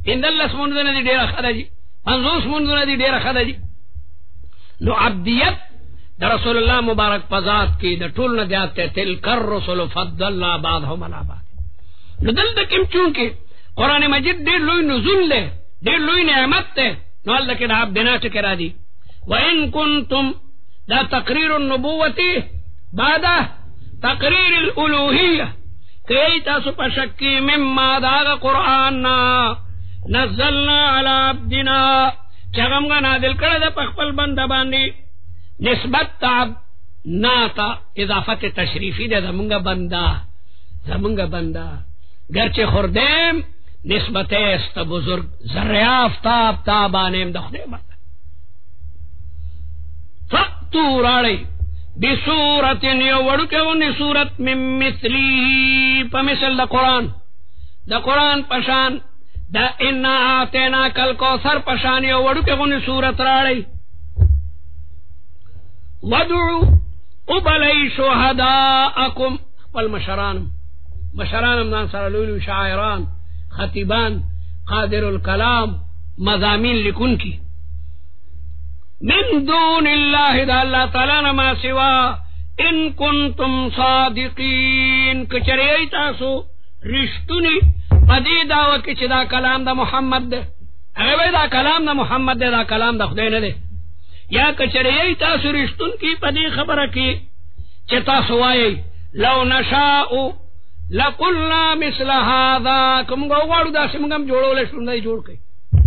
اندلس منځونه دي ډېره ښه ده جي 50 منځونه دي ډېره ښه ده جي نو عبدیت د رسول الله مبارک په ذات کې د ټول نه زیات ته تلک الرسل فضلنا بعضهم على بعض نو دلته کوم چونکې قرآن مجید ډېر لوی نزول دی ډېر لوی نعمت دی نو هلته کې د عبدنا ټکي را دي وان کنتم دا تقریر النبوة بعد تقریر الالوهیه کئی تاسو په شک کې مما دا قرآن نزلنا على عبدنا چغمغه نازل کړه د خپل بنده باندې نسبت تعب ناتا اضافت تشریفی ده زمونگا بنده گرچه خوردیم نسبت است بزرگ زریافتاب تابانیم دخده بنده فقتو راڑی بسورت یو وڑکونی سورت من مثلی پا مثل دا قرآن پشان دا انا آتینا کل کوثر پشان یو وڑکونی سورت راڑی ودعو ابلی شهداءکم والمشرانم نان سره لولو شاعران خطیبان قادر الکلام مضامین لکن کی من دون اللہ دا اللہ تعالی نما سوا ان کنتم صادقین کچری تاسو رشتونی پدی داو کچ دا کلام دا محمد دے اگر دا کلام دا محمد دے دا کلام دا خدای نه دے یا کچری تاسو رشتون کی پدی خبره کی چې تاسو وایي لو نشاء لقلنا مثل هذا کوم غواړو دا څنګه جوړول شو نه جوړ کړي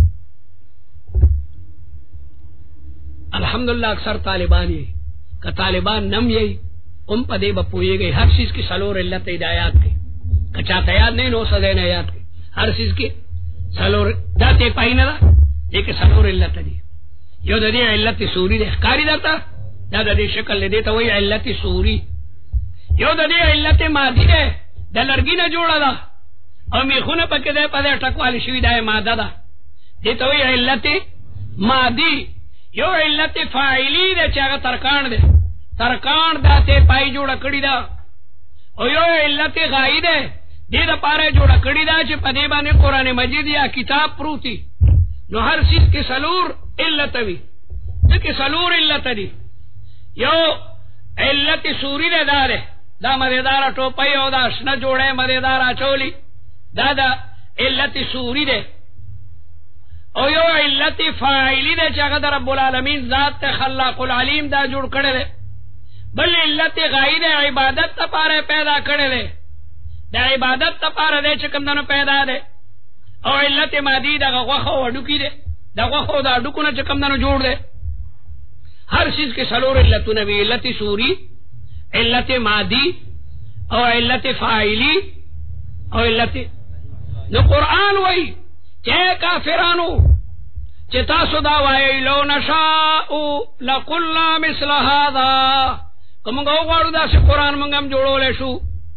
الحمدلله اکثر طالبان یې که طالبان نم یې هم پدې بپويږي هر چیز کی سلور علت ہدایات کی کچا یاد نه نو سده نه یاد کی هر چیز کی سلور داته پاینه دا یک سلور علت دی یو د دې علت سوری د ښکاری داتا دا د دې شکل دې ته وایي علت سوری یو د دې علت مادي ده د لرګي نه جوړه ده او میخونه پکې ده په دې ټکوالي شوی ده ماده ده دې ته وایي علت مادي یو علت فاعلی ده چې هغه ترکان ده ترکان داته پای جوړه کړی ده او یو علت غایی ده دې د پاره جوړه کړی ده چې په دې باندې قران مجید یا کتاب پروتي نو هر چیز کې سلور علت وی دغه سلور علت دي یو علت سوری ده داره دا مزیدار ټوپۍ او دا شنه جوړه مزیدار اچولی دا علت سوری ده او یو علت فاعلی ده چې هغه رب العالمین ذات ته خلاق العلیم دا جوړ کړی ده بل علت غایی ده عبادت لپاره پیدا کړی ده دا عبادت لپاره ده چې کوم دنو پیدا ده او علت مادی دا غوخه وډو کی ده دا غوخه دا ډکونه چې کوم دنو جوړ ده ہر چیز کے سلور علتوں بھی علت سوری علت مادی اور علت فاعلی اور علت نو قرآن وئی چے کافرانو چتا سدا وای لو نشاء لقلنا مثل هذا کوم غواړو دا چې قرآن مونږ هم جوړول شو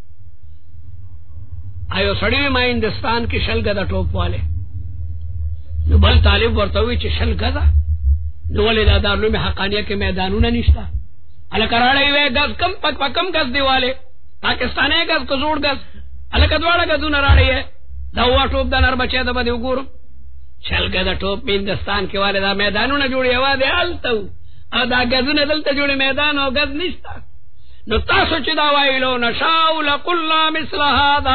ایو سړی ما هندستان کې شلګه د ټوپ والے نو بل طالب ورته وی چې شلګه دا نو ولې دا دارالعلوم حقانیه کې میدانونه نشته الکراړې وې غز کم کم غز دیواله پاکستاني غز کو جوړ غز الکدواړه غزونه راړې دا وا ټوپ د نر بچي د بده وګورم شلګه د ټوپ هندستان کې والے دا میدانونه جوړي هوا دی الته ا دا غزونه دلته جوړي میدان او غز نشته نو تاسو چې دا وایلو نشاء لقلنا مثل هذا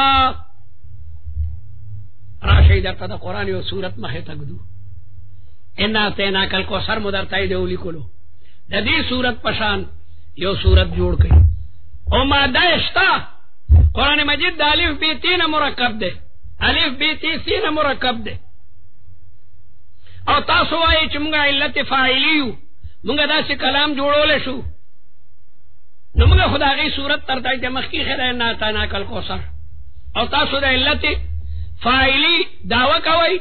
راشي درته د قران یو سورت مخه تګدو ان اتینا کل کو سر مدرتای دی ولیکلو د دې سورت پشان یو سورت جوړ کړي او ماده اشتا قران مجید د الف ب 3 مرکب ده الف ب 3 مرکب ده او تاسو وایي چې موږ علت فاعلیو موږ داسې کلام جوړول شو نو موږ خدای صورت ترتای ته مخکی خره نه تا نه کل کو سر او تاسو د علت فاعلی داوا کوي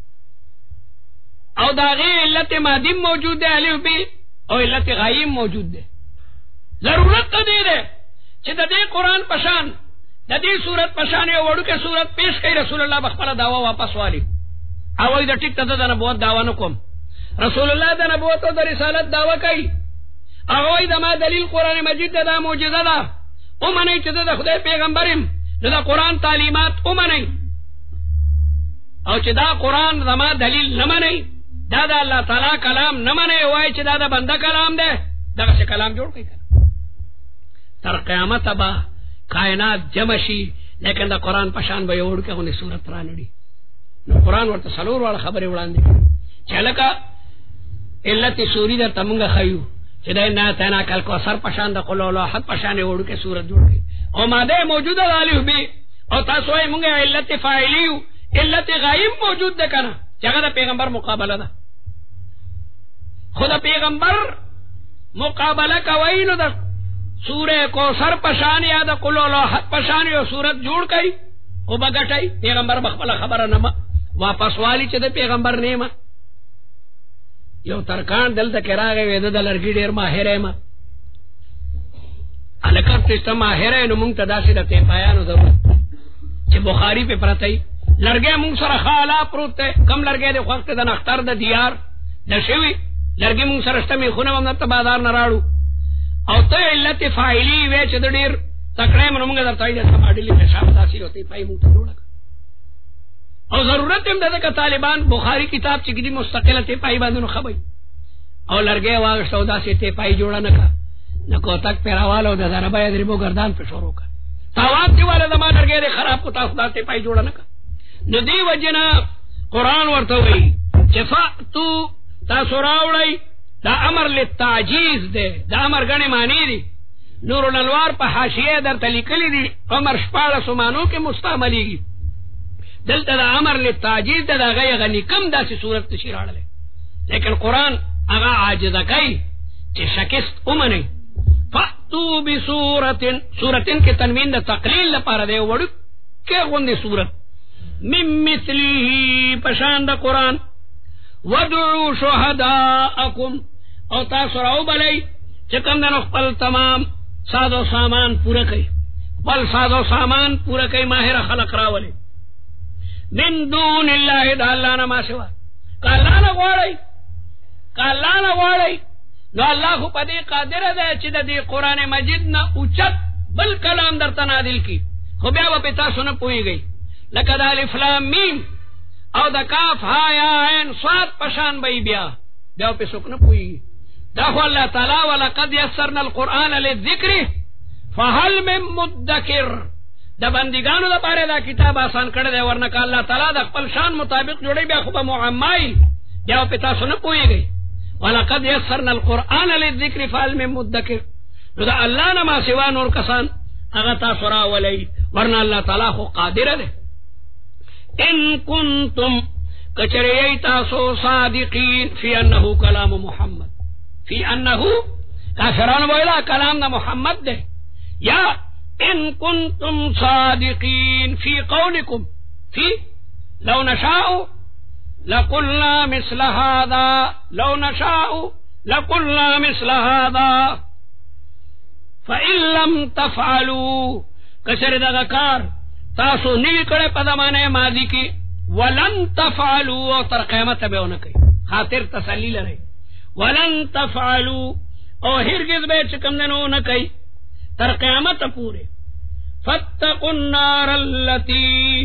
او داغی علت مادی موجود ہے الف بی او علت غائب موجود ہے ضرورت تو دے دے چې د دې قرآن پشان د دې صورت پشان یو وړو کې صورت پیش کړي رسول الله بخپل داوا واپس والی او د ټیک ته د نبوت داوا نو کوم رسول الله د نبوت او د رسالت داوا کوي او د ما دلیل قرآن مجید دا معجزه ده او منی چې د خدای پیغمبریم د قرآن تعلیمات او منی او چې دا قرآن زما دلیل نه منئ، دا د الله تعالی کلام نه منئ، وایي چې دا د بنده کلام دی، دغسې کلام جوړ کړئ. تر قیامته به کائنات جمع شي، لیکن د قرآن په شان به یو وړوکی غوندې صورت رانړي. نو قرآن ورته څلور واړه خبرې وړاندې کړي چې هلکه علت سوري درته مونږ ښیو چې د انا اعطیناک الکوثر په شان د قل الاحد په شان یې وړوکی صورت جوړ کړي، او ماده موجوده د الف ب، او تاسو وایئ مونږ علت فاعلي یو، علت غایب موجود ده که نه چې هغه د پیغمبر مقابله ده. خو د پیغمبر مقابله کوئ نو د سورہ کوثر پشان یا د قل الاحد پشان یو صورت جوړ کړي او بغټای پیغمبر بخپل خبره نه واپس والی چې د پیغمبر نیمه یو ترکان دلته کراغه وې د لرګي ډیر ماهر ما الکه ته ماهر نو مونږ ته داسې د ته پایانو ضرورت چې بخاری په پرتای لرګي مونږ سره خالا پروت کم لرګي د وخت د نختر د دیار د شوی لرګي مونږ سره ستمي خونه هم ته بازار نه راړو، او ته علت فاعلی وې چې د ډیر تکړه موږ درته وایي چې سماډلی په شاف داسې ہوتی پای مونږ ته جوړه، او ضرورت هم ده چې طالبان بخاری کتاب چې ګډي مستقله ته پای باندې خبري او لرګي واغښتو داسې ته پای جوړه نه کو تک پیراوالو د ضربه دربو گردان په شروع کړ تاوات دی والا زما لرګي خراب کو تاسو داسې پای جوړه نه نو دی وجنا قران ورته وایي چې فاتو تاسو راوړی دا امر للتعجیز دی، دا امر غنی معنی دی. نور الانوار په حاشیه درته لیکلی دی امر 14 معنو کې مستعملیږي، دلته دا امر للتعجیز دی، دا غي غنی کم داسې صورت تشی راړل، لیکن قرآن هغه عاجزه کوي چې شکست اومني. فاتو بسورتن، سورتن کې تنوین د تقلیل لپاره دی، وړو کې غوندې صورت من مثله پشان د قرآن، ودعو شهداءکم او تاسو راو بلی چې کوم د خپل تمام ساده سامان پوره کوي، خپل ساده سامان پوره کوي، ماهر خلق راولي من دون الله، د الله نه ما سوا کله نه غواړي نو الله خو په دې قادر دی چې د دې قرآن مجید نه اوچت بل کلام درته نازل کی، خو بیا به تاسو نه پوهیږئ لکه د الف لام میم او د کاف ها یا عین صاد پشان بی بیا په څوک نه پوهیږي. دا خو الله تعالی ولقد یسرنا القرآن للذکر فهل من مدکر، د بندگانو لپاره دا کتاب آسان کړی دی، ورنه که الله تعالی د خپل شان مطابق جوړی بیا خو به معمای بیا په تاسو نه پوهیږئ. ولقد یسرنا القرآن للذکر فهل من مدکر، نو دا الله نه ما سوا نور کسان هغه تاسو راولئ، ورنه الله تعالی خو قادر دی. ان کنتم کچری تاسو صادقین فی انه کلام محمد، فی انه کافران ویلا کلام دا محمد دے، یا ان کنتم صادقین فی قولکم، فی لو نشاء لقلنا مثل هذا، لو نشاء لقلنا مثل هذا فإن لم تفعلوا کچری دا کار تاسو نیوی کڑے پا زمانے ماضی کی ولن تفعلوا او تر قیامت بے اونا کئی خاطر تسلی لرے ولن تفعلوا او ہرگز بے چکم دنو نکئی تر قیامت پورے فاتقوا النار اللتی،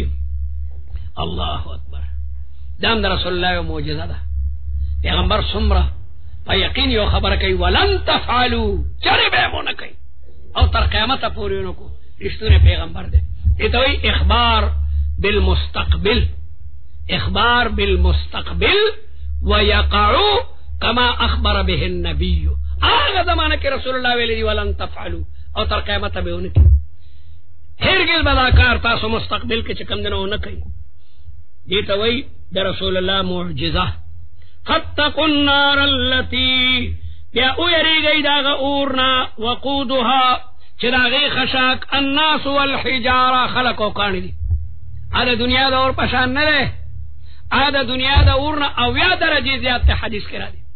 اللہ اکبر، دام در رسول اللہ و موجزہ دا پیغمبر سمرہ پا یقین یو خبر کئی ولن تفعلوا چرے بے مو نکئی او تر قیامت پورے انکو رشتون پیغمبر دے. اتوئی اخبار بالمستقبل، اخبار بالمستقبل ویقعو کما اخبر به النبی، آغا زمانہ کے رسول اللہ ویلی ولن تفعلو او تر قیامت بے انکی ہرگز بداکار تاسو مستقبل کے چکم دنو نکی. دیتوئی در رسول اللہ معجزہ. فاتقوا النار اللتی، یا او یری گئی داغا اورنا وقودها چراغی خشاک الناس والحجارہ خلق و کانی دی، آدھا دنیا دا اور پشان نہ رہے، آدھا دنیا دا اورنا اویا درجی زیادت حدیث کرا دی.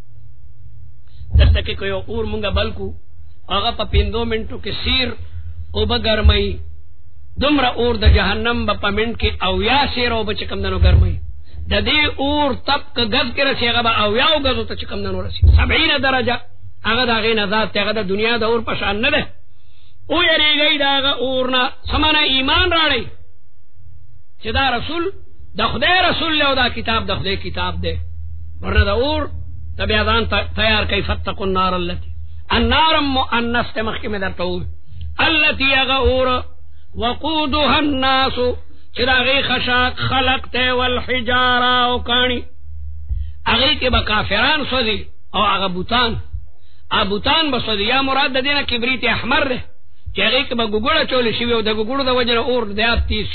دلتا کہ کوئی اور منگا بلکو آغا پا 5 منٹو کے سیر او بگرمئی دمرا اور دا جہنم با پا منٹ کی اویا سیر او بچکم دنو گرمئی، دا دی اور تب کا گز کے رسی آغا با اویا او گزو تا چکم دنو رسی 70 درجہ آغا دا غین ذات تے آغا دا دنیا دا اور پشان نہ رہے. او یری گئی داغا اورنا سمانا ایمان راڑی چی دا رسول दखदे रसूल ले दा किताब दखदे किताब दे वरना दा और तबियादान तैयार कई फत्तकुन नार अल्लती अन्नार मुअन्नस ते मखके में दरतो अल्लती अगौर वकूदुहा अन्नास चिरागे खशाक खलकते वल हिजारा ओ कानी आगे के बकाफिरान सोदी और आगा बुतान बसोदी या मुराद देना किबरीत अहमर रे चेगे के बगुगुड़ा चोली शिवे द गुगुड़ा द वजन और दयात तीस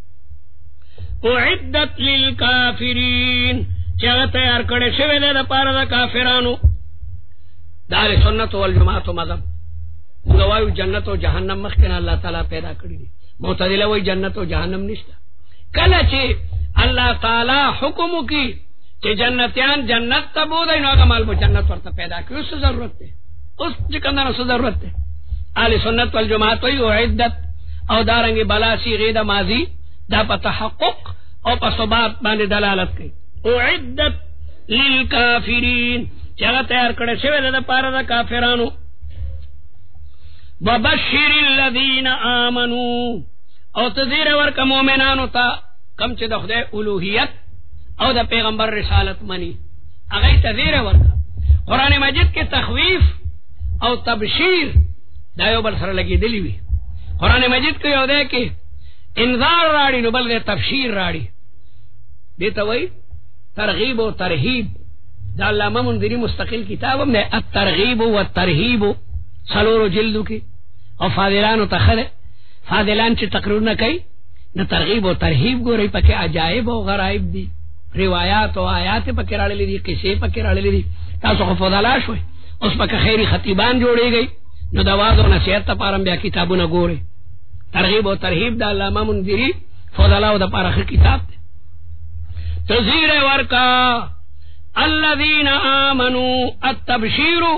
उइद्दत लिल काफिरीन चेगा तैयार करे शिवे दे पार द काफिरानु दार सुन्नत वल जमात मज़हब गवायु जन्नत और जहन्नम मखना अल्लाह ताला पैदा करी मुतजिला वही जन्नत और जहन्नम निश्ता कल चे अल्लाह ताला हुक्म की कि जन्नतियान जन्नत तबूद माल वो जन्नत वर्त पैदा की उससे जरूरत है उस जिकंदर उससे जरूरत है आले सुन्नत वल जमात वही इद्दत और दारंगी बलासी गीदा माजी दा तहक्कुक और पसबात बाने दलालत की उइद्दत लिल काफिरीन जगह तैयार करे सेवे दा पारा दा काफिरानु वबश्शिरिल लदीना आमनू और तज़ीर वर का मोमिनानु ता कम चे दखदे उलूहियत और द पैगंबर रिसालत मनी अगर तज़ीर वर का कुरान मजीद के तखवीफ और तबशीर दायो बर सर लगी दिली हुई कुरान मजीद को यो दे कि इंजार राड़ी नुबल दे तबशीर राड़ी देता वही तरगीब और तरहीब दाल्लामा मुंदिरी मुस्तकिल किताब में अत-तरगीब व तरहीब सलोरो जिल्दु की और फादिलान तखरे फादिलान ची तकरूर न कई न तरगीब और तरहीब गो रही पके अजाइब और गराइब दी रिवायात और आयात पके राड़े ली दी किसे पके राड़े ली दी तासो को फदलाश हुए उस पके खैरी खतीबान जोड़ी गई न दवाज और नसीहत पारम ब्या किताबु न गोरे तरगीब और तरहीब दा अल्लामा मुंदिरी फदला दा पारख किताब तज़ीर वर्का अल्लज़ीना आमनू अत-तबशीरु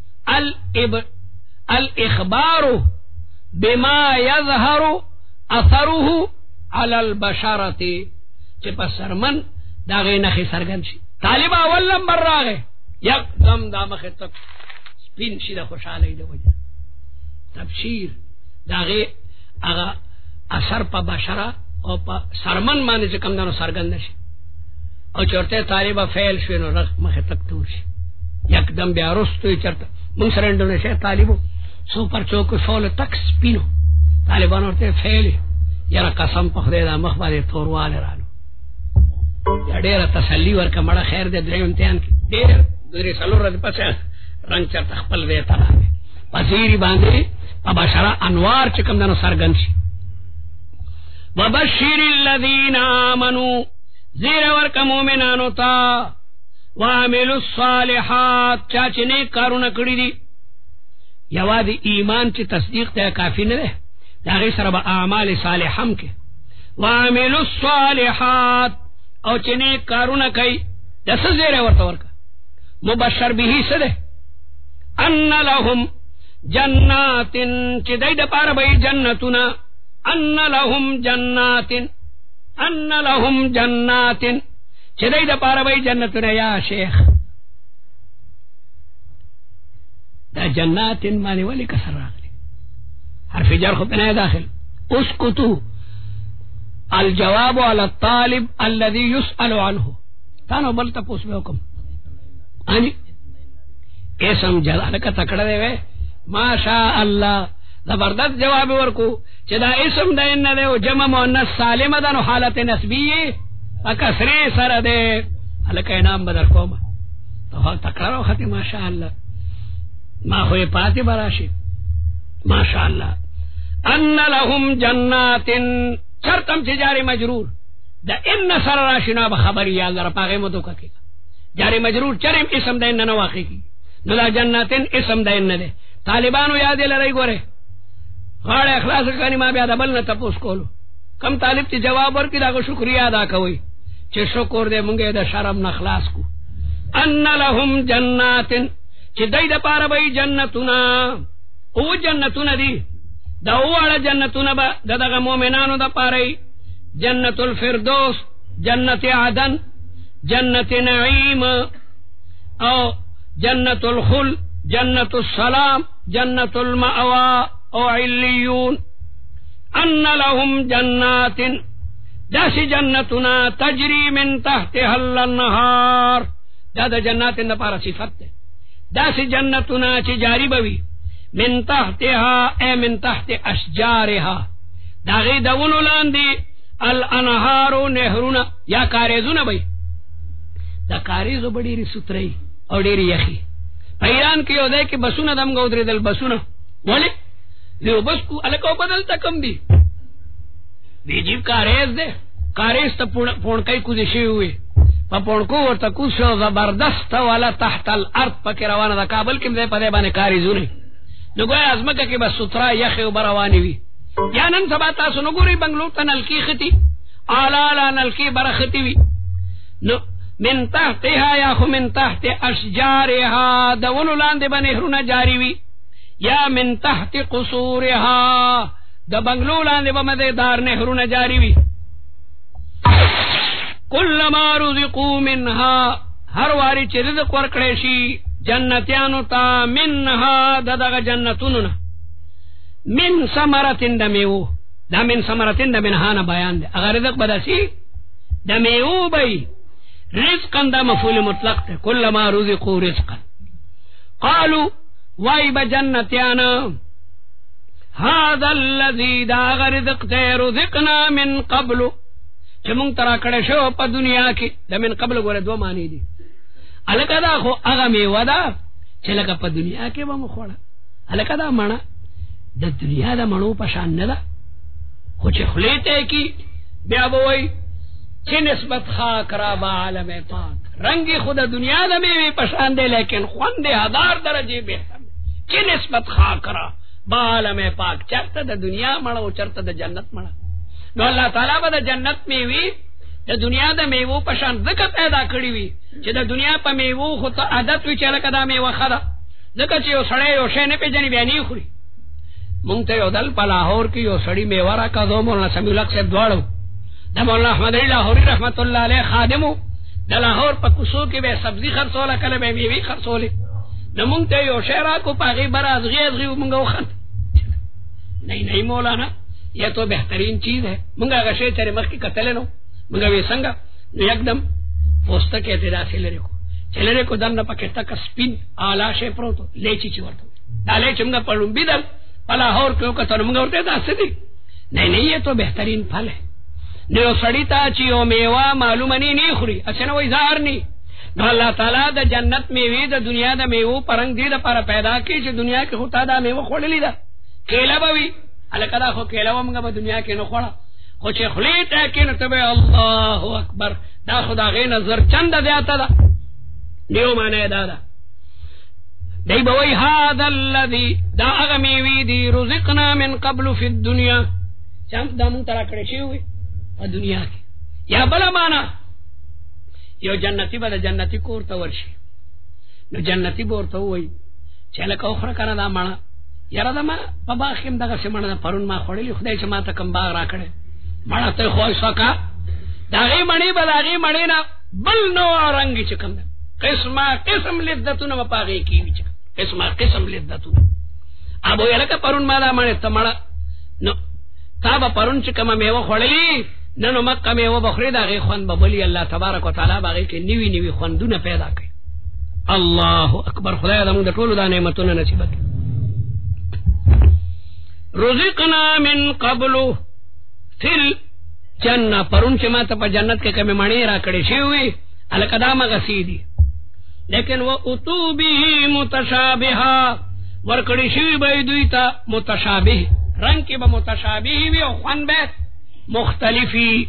अल-इख़बारु बिमा यज़हरु असरुहु अलल बशरति चे सरमन दागे नखी सरगन शी तालिबा अव्वल नंबर रागे एकदम दामखे तक स्पिन शीदा खुशहाल है वजह तबशीर दागे आगा असर पा बशरा और पा सरमन माने से कम दानो सरगन शी और चोरते तालिबा फैल शुनो रख मखे तक दूर शी एकदम ब्यारुस्तु चरता मुंसर इंडोनेशिया तालिबो सुपर चौक फॉल तक स्पिनो तालिबान और फैले यार कसम पखदे दा मखबारे तोरवाले रानो या डेरा तसल्ली वर का मड़ा खैर दे द्रे इम्तिहान की डेर दुरे सलोर रद पसे रंग चर तखपल दे तला वजीरी बांधे पबशरा अनवार चिकम दनो सरगंशी वबश्शिरिल लदीना आमनू ज़ीर वर का मोमिनानो ता वामिलुस सालिहात चाचने कारुना कड़ी दी यवादी ईमान ची तस्दीक ते काफी न रहे दागे सरब आमाल सालिहम के वामिलुस सालिहात और चने कारुना कई दस ज़ीर वर तवर का मुबश्शर बिही सदे अन्न लहुम जन्नातिन चिदई दपार बई जन्नतुना अन्न लहुम जन्नातिन चिदई दपार बई जन्नतुना या शेख दा जन्नातिन माने वाली कसर रागली हरफ जर खो बनाए दाखिल उसकुतु अल जवाब अल तालिब अल्लज़ी युसअलु अन्हु तानो बल तपूस में हुक्म आनी ए समझा का तकड़ा देवे माशा अल्लाह जबरदस्त जवाब वरकू चदा इसम देन न दे जमा मुअन्नस सालिम दनो हालत नस्बी अकसरे सर दे अलका नाम बदल कोमा तो तकड़ा रो खती माशा अल्लाह मा हुए पाती बराशी माशा अल्लाह अन्न लहुम जन्नातिन शर्तम से जारी मजरूर द इन सर राशिना बखबरी या जरा पागे मतो का जारी मजरूर चरम इसम देन न वाक़ी की नुला जन्नातिन इसम देन न दे तालिबान याद ले रही गोरे गाड़े अखलास कानी मा ब्यादा बल न तपोस कोलो कम तालिब ती जवाब वर की दागो शुक्रिया अदा कवई चे शुक्र दे मुंगे द शरम न खलास को अन्न लहुम जन्नातिन चे दई द पार बई जन्नतुना ओ जन्नतुना दी दावाला जन्नतुना बा ददागा मोमिनानो द पारई जन्नतुल फिरदौस जन्नत आदन जन्नत नईम और जन्नतुल खुल जन्नतुल सलाम जन्नतुल मअवा और इल्लियून अन्न लहुम जन्नातिन داسی جنتنا تجری من تحتها الانهار، دا دا جنات ان پارا صفت ہے. داسی جنتنا چی جاری بوی من تحتها اے من تحت اشجارها، داغی دونو لاندی الانهارو نهرونا یا کاریزونا بھئی. دا کاریزو بڑی ری سترئی اور ڈیری یخی. ایران کی دے کہ بسونا دم گو دری دل بسونا بولے لیو بس کو الکو بدل تکم دی بیجیب کاریز دے. کاریز تا پونکای کودشی ہوئی پا پونکو ورطا کودشو زبردست والا تحت الارض پاکی روانا دا کابل کم دے پدے بانے کاریزو نہیں نو گویا ازمکا کی بس سترا یخی و بروانی وی. یا نن سبا تاسو نگوری بنگلو تا نلکی خطی آلالا نلکی برخطی وی نو من تحتها یا خو من تحت اشجارها دونو لاندے بنہرونا جاری وی یا من تحت قصورها دا بنگلو لاندے بمدیدار نہرونا جاری وی. کلما رزقو منها ہر واری چی رزق ورکڑیشی جنتیانو تا منها ددغ جنتوننا من ثمرتن دمیو دا من ثمرتن دمنهانا بیان دے. اگر رزق بدسی دمیو بی رزقا دا مفعول مطلق تے کلما رزقو رزقا قالو وائی بجنتیانا هذا الذي دا رزق تے رزقنا من قبلو چھ مونگ ترا کڑے شو پا دنیا کی. دا من قبل گورے دو معنی دی. الکا دا خو اغا میوہ دا چھ لکا پا دنیا کی با مخوڑا. الکا دا مانا دا دنیا دا منو پشان ندا خو چھ خلیتے کی بیا بوئی چھ نسبت خاک را با عالم پاک. رنگی خود دنیا دا میوی پشان دے لیکن خوند 1000 درجے بہتر. چھ نسبت خاک را با عالم پاک. چرتا دا دنیا مڑا و چرتا دا جنت مڑا. نو اللہ تعالیٰ با دا جنت میوی دا دنیا دا میوو پشان ذکر پیدا کری وی چی دا دنیا پا میوو خود تا عادت وی چیلک دا میوو خدا ذکر چی یو سڑے یو شینے پی جنی بیانی خوری. مونگتا یو دل پا لاہور کی یو سڑی میوارا کا دو مولانا سمیع الحق سے دوارو دا مولانا احمد علی لاہوری رحمت اللہ علیہ خادمو دا لاہور پا کسو کی بے سبزی خرسولا کل بے میوی خرسولی دا مونگتا یو شیرا کو پا غیبر ازغی مونگا خند. نہیں مولانا یہ تو بہترین چیز ہے. منگا غشے چرے مخ کی قتلے نو منگا وی سنگا نو یکدم پوستا کہتے دا سیلرے کو چلرے کو دم نہ پکتا کا سپین آلا شے پرو تو لیچی چی ورتو دالے چمگا پڑھوں بیدل پلا ہور کیوں کا تو منگا ورتے دا سدی. نہیں یہ تو بہترین پھل ہے. نیو سڑی تا چیو میوا معلوم نہیں خوری اچھا وہی ظاہر نہیں. نو اللہ تعالیٰ دا جنت میوی دا دنیا دا میوو پرنگ دی دا پارا پیدا کی چی دنیا کی خطا دا میوو خوڑ لی دا کیلا باوی الکدا خو کیلا ومگا با دنیا کی نو خوڑا خو چی خلیت ہے کی نتبع اللہ اکبر دا خدا غی نظر چند دیاتا دا نیو مانے دادا دی بوئی هذا الذی دا اغمیوی دی رزقنا من قبل فی الدنیا چند دا من ترا کڑشی ہوئی دنیا کی. یا بلا مانا یو جنتی با دا جنتی کورتا ورشی نو جنتی بورتا ہوئی چلکا اخرا کنا دا مانا یارا دا ما پا باخیم دا غسی مانا دا پرون ما خوڑی خدای چه ما تا کم باغ را کڑے مانا تا خواهی ساکا دا غی منی با دا غی منی نا بل نوع رنگی چکم دا قسمہ قسم لذتونا ما پا غی کیوی چکم قسمہ قسم لذتونا ابو یلکا پرون ما دا مانی تا مانا نو تا با پرون چکم میوہ خوڑی ننو مکہ میوہ بخری دا غی خوند ببلی اللہ تبارک و تعالی با غی که نیوی خوندون پیدا کئی. اللہ اکبر. خدای دا مون دا طولو دا نعمتونا نصیبت. رزقنا من قبلو فل جنہ پرون چی ما تا پا جنت کے کمی مانی را کڑی شیوی الکدام غسیدی لیکن وہ اتو بھی متشابہا ورکڑی شیوی بیدوی تا متشابہ رنگ کی با متشابہ وی او خوان بیت مختلفی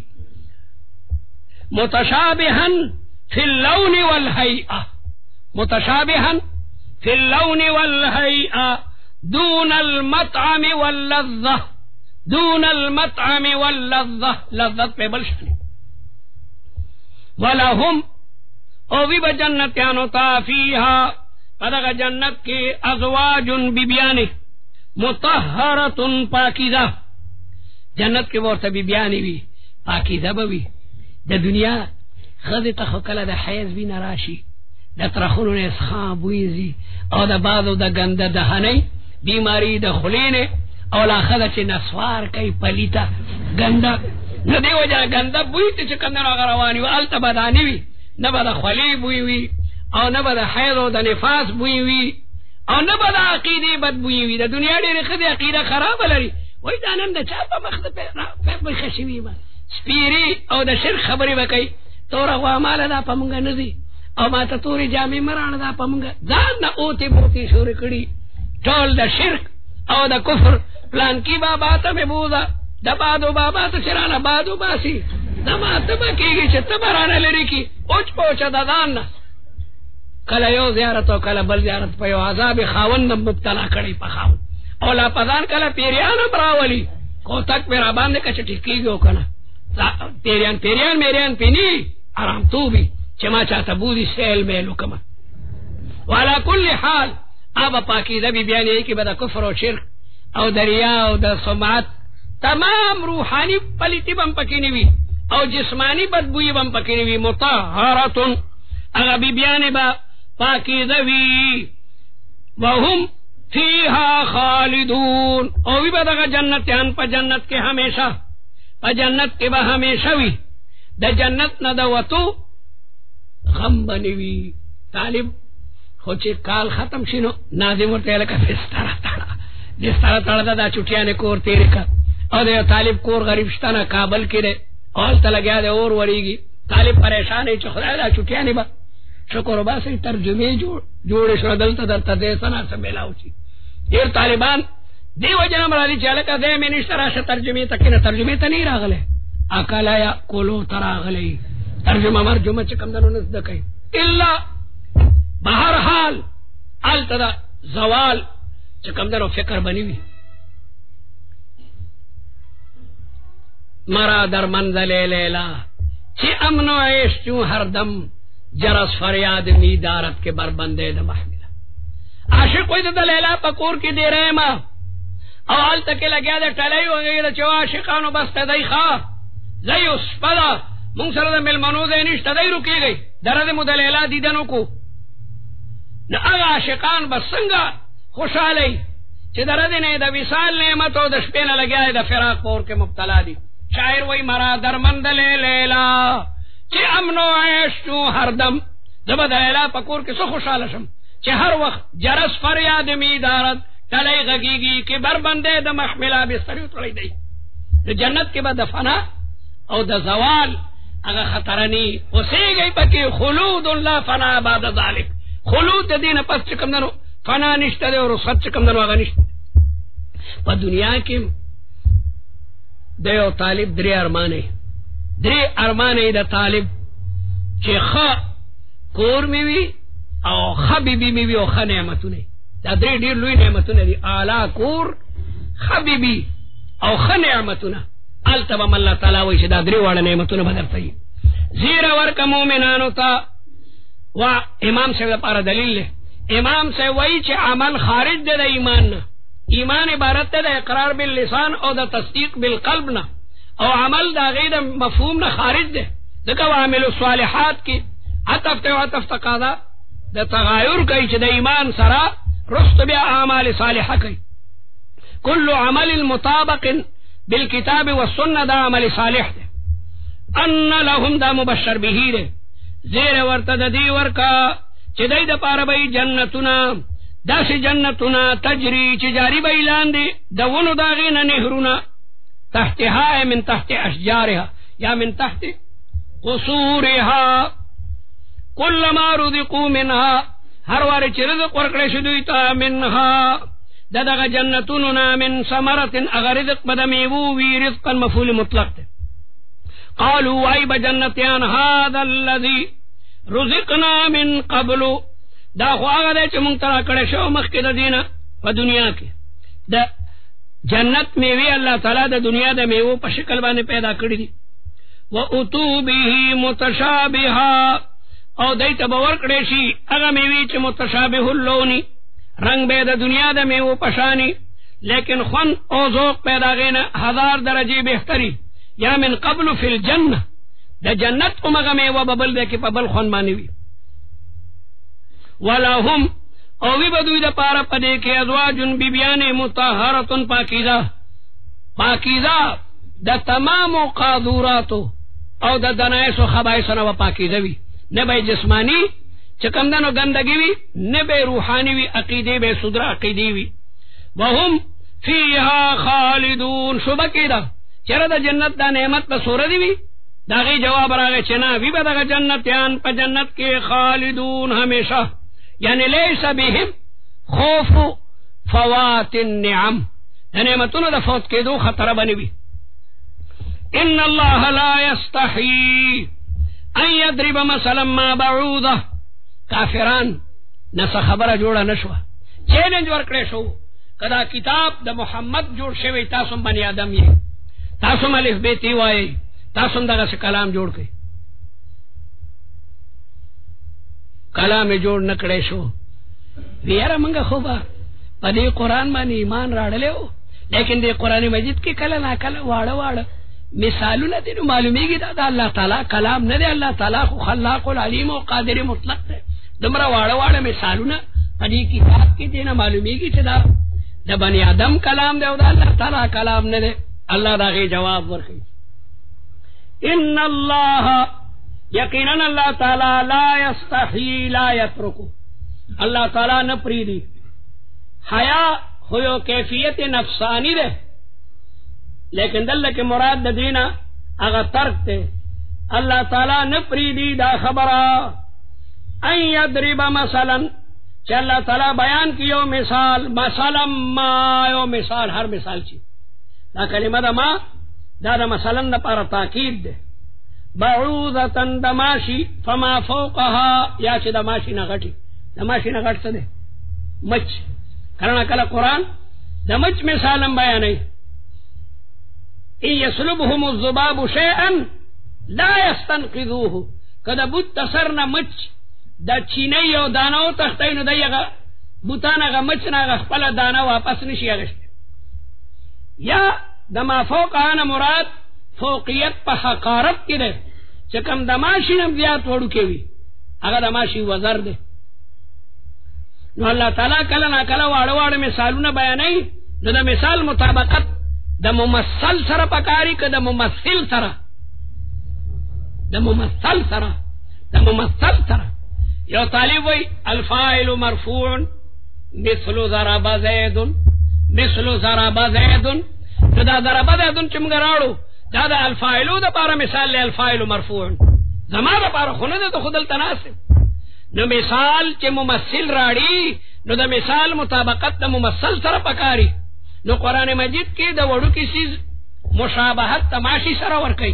متشابہن فی اللون والحیئہ متشابہن فی اللون والحیئہ دون المطعم واللذہ دون المطعم واللذہ لذت پہ بلشنی ولہم او بھی بجنتیانو تا فیہا پدغ جنت کی ازواج بیبیانی مطہرت پاکیزہ جنت کے ورطا بیبیانی بھی پاکیزہ بھی دا دنیا خد تخکل دا حیز بھی نراشی دا ترخونو نے اسخان بویزی او دا بعضو دا گند دہنی بیماری دا خلینے اولا خدا چی نسوار کئی پلیتا گندا نو دیو جا گنده بوی تی چکندن آغا روانی و آلتا بدانی وی نبا دا خلی بوی وی او نبا دا حیض و دا نفاس بوی وی او نبا دا عقیدی بد بوی وی دا دنیا دیر خد عقیده خراب لری وی دانم دا چاپا مخد پی خشوی با سپیری او دا شرک خبری بکی تورا غوامال دا پا منگا نزی او ما تا توری جامی مران دا پا منگا دان نا اوتی بوتی شوری کڑی ٹول دا شرک او دا کفر پلان کی بابا تا میں بودا دا بادو بابا تا چرانا بادو باسی دا ما تبا کیگی چه تبرانا لری کی اوچ پوچا دا دان نا کلا یو زیارت و کلا بل زیارت پا یو عذاب خاون مبتلا کڑی پا خاون اولا پدان کلا پیریانا براولی کو تک میرا باندے کچھ ٹھکی گو کنا پیریان میریان پینی آرام تو بھی چما چاہتا بودی سیل میلو کما والا کل حال آبا پاکیزہ بھی بیانی ہے کہ بدا کفر و شرک او دریا او دا سمعت تمام روحانی پلیتی بم پکینی وی او جسمانی بدبوی بم پکینی وی مطہرتن اگا بی بیانی با پاکیزہ وی وهم فیہا خالدون او بھی بدا جنتیان پا جنت کے ہمیشہ پا جنت کے با ہمیشہ وی دا جنت ندوتو غم بنیوی طالب خوچے کال ختم شنو ناظم ورطے لکا فستارا تاڑا جس طرح تاڑا دا چٹیانے کور تیرے کا او دے طالب کور غریب شتانا کابل کی دے اول تلگیا دے اور وریگی طالب پریشانے چو خدا دا چٹیانے با شکر با سی ترجمے جوڑے شردلتا در تدے سنا سمیلاو چی یہ طالبان دی وجہ مرالی چالکا دے میں نشتراشا ترجمے تکینا ترجمے تا نہیں راغلے اکالا یا کولو تراغلے ترجمہ مرجمہ چکم دنو نزدکے اللہ بہرحال التدا زوال چکم دنو فکر بنی ہوئی مرا در منزل لیلا چی امن و عیش چون ہر دم جرس فریاد می دارت کے بربندے دا محملہ عاشق کوئی دا لیلا پکور کی دے رہے ماں اول تک لگیا دے ٹلائی ہو گئی دا چو عاشقانو بس تدائی خواہ زی اس پدا منگ سر دا ملمنو دے نیش تدائی رکی گئی درد مدلیلا دیدنو کو نا اگا عاشقان بس سنگا خوشحالی چی درد نے دا وصال نعمت و دا شپین لگیا دا فراق پور کے مبتلا دی شاعر وی مرا در مندل لیلا چی امنو عیش چون ہر دم دبا دا لیلا پکور کے سو خوشحالشم چی ہر وقت جرس فریاد می دارد تلائی غگیگی کہ بربندے دا محملہ بستری اترائی دی دا جنت کے بعد فنا او دا زوال اگا خطرنی اسی گئی پکی خلود اللہ فنا بعد ذالک خلود دین پس چکم دنو فنا نشتا دے اور رسخت چکم دنو اگا نشتا پا دنیا کی دیو طالب دری ارمانے دا طالب چی خا کور میں بھی او خا بی بی میں بھی او خا نعمتو نے دا دری دیر لوی نعمتو نے دی آلا کور خا بی بی او خا نعمتو نا التبم اللہ تعالی ویش دا دری والا نعمتو نا بدر تایی زیر ورک مومنانو تا و امام سے پارا دلیل لے امام سے وی چھ عمل خارج دے دا ایمان نا ایمان عبارت دے دا اقرار باللسان او دا تصدیق بالقلب نا او عمل دا غیر مفہوم نا خارج دے دکا وعمل الصالحات کی عطف تے وعطف تقاضا دا تغایر کئی چھ دا ایمان سرا رست بیا اعمال صالحہ کئی کل عمل مطابق بالکتاب والسنہ دا عمل صالح دے ان لهم دا مبشر بہی دے زیر ورتد دی ورکا چی دی دا پارا بی جنتنا دا سی جنتنا تجری چی جاری بی لاندی دا ونو داغین نهرونا تحتها من تحت اشجارها یا من تحت قصورها کل ما رزقو منها ہر واری چی رزق ورکڑے شدویتا منها دا دا جنتنا من ثمرت اگر رزق بدمیوو وی رزقا مفعول مطلق تے قالوا وای بجنتیان هذا الذي رزقنا من قبل دا خو هغه دې چې مونږ ترا کړه شو مخکې د دینه په دنیا کې د جنت میوه الله تعالی د دنیا د میوه په شکل باندې پیدا کړی دي و اتو به متشابها او دایته باور کړی شي هغه میوه چې متشابه اللونی رنگ به د دنیا د میوه پشانی لیکن خون او ذوق پیدا غینه 1000 درجه بهتری یا من قبل فی الجنہ دا جنت امغا میوہ ببل دے کی پبل خون مانی وی ولہم اوی بدوی دا پارا پدے کے ازواجن بیبیان مطہرتن پاکیزہ د تمام قاذوراتو او د دنایس او خبائث نه پاکیزه وي، نه به جسمانی چې کمدنو ګندګي وي، نه به روحانی وي، عقیده به سدره عقیده وي. وهم فیها خالدون. شبکی دا چرا دا جنت دا نعمت په سوره دی وی؟ دا غي جواب راغی چې نه، وی به دا جنتیان په جنت کې خالدون همیشه، یعنی لیس بهم خوف فوات النعم، د نعمتونو د فوت کېدو خطر بنی وی. ان الله لا يستحي ان يضرب مثلا ما بعوضه. کافران نس خبره جوړه نشوه، چیلنج ورکړې شو، کدا کتاب د محمد جوړ شوی، تاسو بنی آدم یې، تاسو الف ب ت وایي، تاسو دغه کلام جوړ کړئ. کلام جوړ نکړې شو. ویاره منګه خو به په دې قرآن باندې ایمان راړلې، لیکن دې قرآن مجید کې کله نا کله واړه واړه مثالونه دي، نو معلومیږي دا د الله تعالی کلام نه دی. الله تعالی خو خلاق العلیم او قادر مطلق دی. دمره واړه واړه مثالونه په دې کتاب کې دي، نه معلومیږي چې دا د بنی آدم کلام دی او د الله تعالی کلام نه دی. الله دا غي جواب ورکړي. ان الله یقینا الله تعالی لا یستحی لا یترک. الله تعالی نه پریدي. حیا خو یو کیفیت نفسانی ده، لیکن دلته کې مراد د دینه هغه ترک ته. الله تعالی نه پریدي دا خبره ان یضرب مثلا، چې الله تعالی بیان کیو مثال، مثلا ما یو مثال، هر مثال چی دا کلمه دا ما دا دا مثلا دا پارا تاکید ده. بعوضتن دماشی فما فوقها، یا چې دماشی نغٹی، دماشی نغٹ سا ده مچ، کرنا کلا قرآن دا مچ مثالم بیانی. ان یسلبهم الذباب شیئا لا یستنقذوه. کدا بود تسرنا مچ دا چینی او دانو تختینو دیگا بوتان اگا مچنا اگا خپل دانا واپس نشی اگشت. یا دما فوق آنا مراد فوقیت پا حقارت کی دے، چکم دماشی نم زیاد وڑو کیوی، اگا دماشی وزر دے. نو اللہ تعالی کلنا کلا وارو وارو مثالونا بیانی، نو دا مثال مطابقت دا ممثل سر پکاری که دا ممثل سر، دا ممثل سر، دا ممثل سر. یو طالب وی الفاعل مرفوع مثل ضرب زید، مثل ضرب زید. تو دا ضرب زید چمگا راڑو دا دا الفاعلو دا پارا مثال لے الفاعل مرفوع، زمان دا پارا خونه دا خودل تناسب. نو مثال چه ممثل راڑی، نو دا مثال مطابقت دا ممثل سر پکاری. نو قرآن مجید کی دا وڑو کی چیز مشابہت تماشی سر ورکی،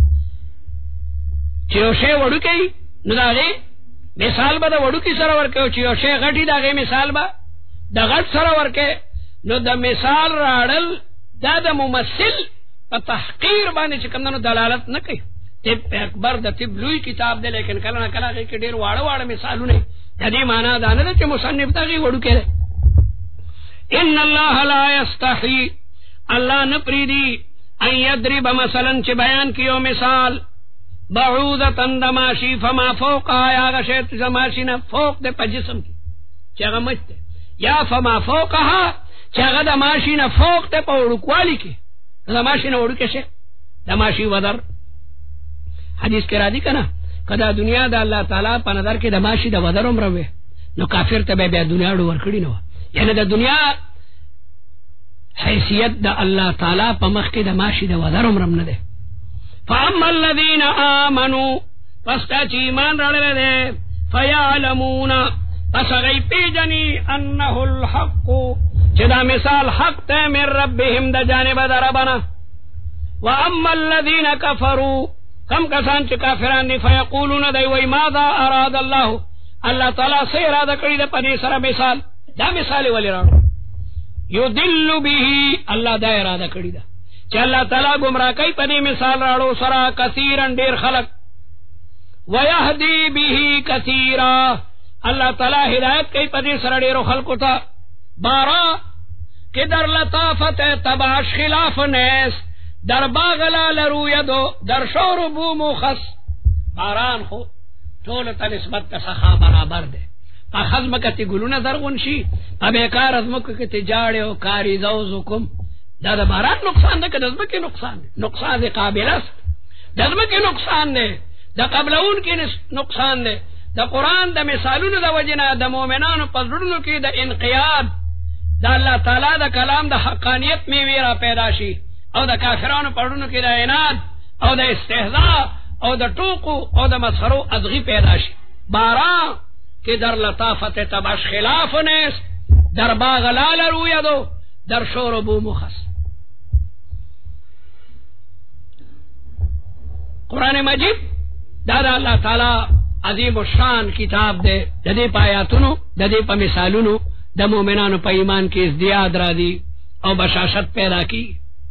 چیوشے وڑو کی نو دا غی مثال با دا وڑو کی سر ورکی، چیوشے غٹی دا غی مثال با دا غٹ سر ورکی. نو دا مثال راڑل دا دا ممثل پا تحقیر باندې چکم دنو دلالت نکی. طب اکبر دا طب لوی کتاب دے، لیکن کلنا کلا غی که دیر وارا وارا مثالو نی دا دی مانا دانا دا چه مصنف دا غی وڑو کے دے. ان اللہ لا یستحی، اللہ نپریدی ان یدرب مثلا چه بیان کیو مثال، بعوضتن دماشی فما فوق آیا غشیت دماشی نا فوق دے پا جسم کی چه غمج دے، یا فما فوقها چه غد دماشی نا فوق دے پا اڑکوالی کی، دماشی نا اڑکے شے دماشی ودر. حدیث کے را دی کنا کدا دنیا دا اللہ تعالی پا نظر کے دماشی دا ودر امروے، نو کافر تا بے دنیا ڈو ورکڑی نو، یعنی دا دنیا حیثیت دا اللہ تعالی پا مخ کے دماشی دا ودر امرم ندے. فاما الذین آمنوا پس تا چی ایمان رڑے دے، فیعلمون پس غی پی جنی انہو الحق چدا مثال حق تے من ربهم دا جانب دا ربنا. واما الذین کفروا کم کسان چی کافران دی فیقولون دی وی ماذا اراد اللہ، اللہ تعالی سے ارادہ کری دا پدی سر مثال، دا مثال ولی راڑو یدل به، اللہ دا ارادہ کری دا چی اللہ تعالی گمراہ کئی پدی مثال راڑو سرا کثیرن دیر خلق، ویہدی به کثیرا اللہ تعالی ہدایت کئی پدی سر دیرو خلقو تا. بارا کہ در لطافت تباش خلاف نیس، در باغلا لرویدو در شور بومو خس. باران خو طولتا نسبت تا سخا برابر دے، پا خزم کتی گلو نظر غنشی، پا بیکار ازمکو کتی جاڑے و کاری زوزو کم دا د باران نقصان ده که د ځمکې نقصان ده؟ نقصان د قابله د ځمکې نقصان ده، د قبلون کې نقصان ده. د قرآن د مثالونو د وجنه د مؤمنانو په زړونو کې د انقیاد د الله تعالی د کلام د حقانیت میوې را پیدا شي، او د کافرانو په زړونو کې د عناد او د استهزاء او د ټوکو او د مسخرو ازغي پیدا شي. باران که در لطافت تبش خلاف نیست، در باغ لال روید و در شور و بو مخص. قرآن مجید دا اللہ تعالی عظیم الشان کتاب دے، د دې په آیاتونو د دې په مثالونو د مؤمنانو په ایمان کې ازدیاد را دي او بشاشت پیدا کی.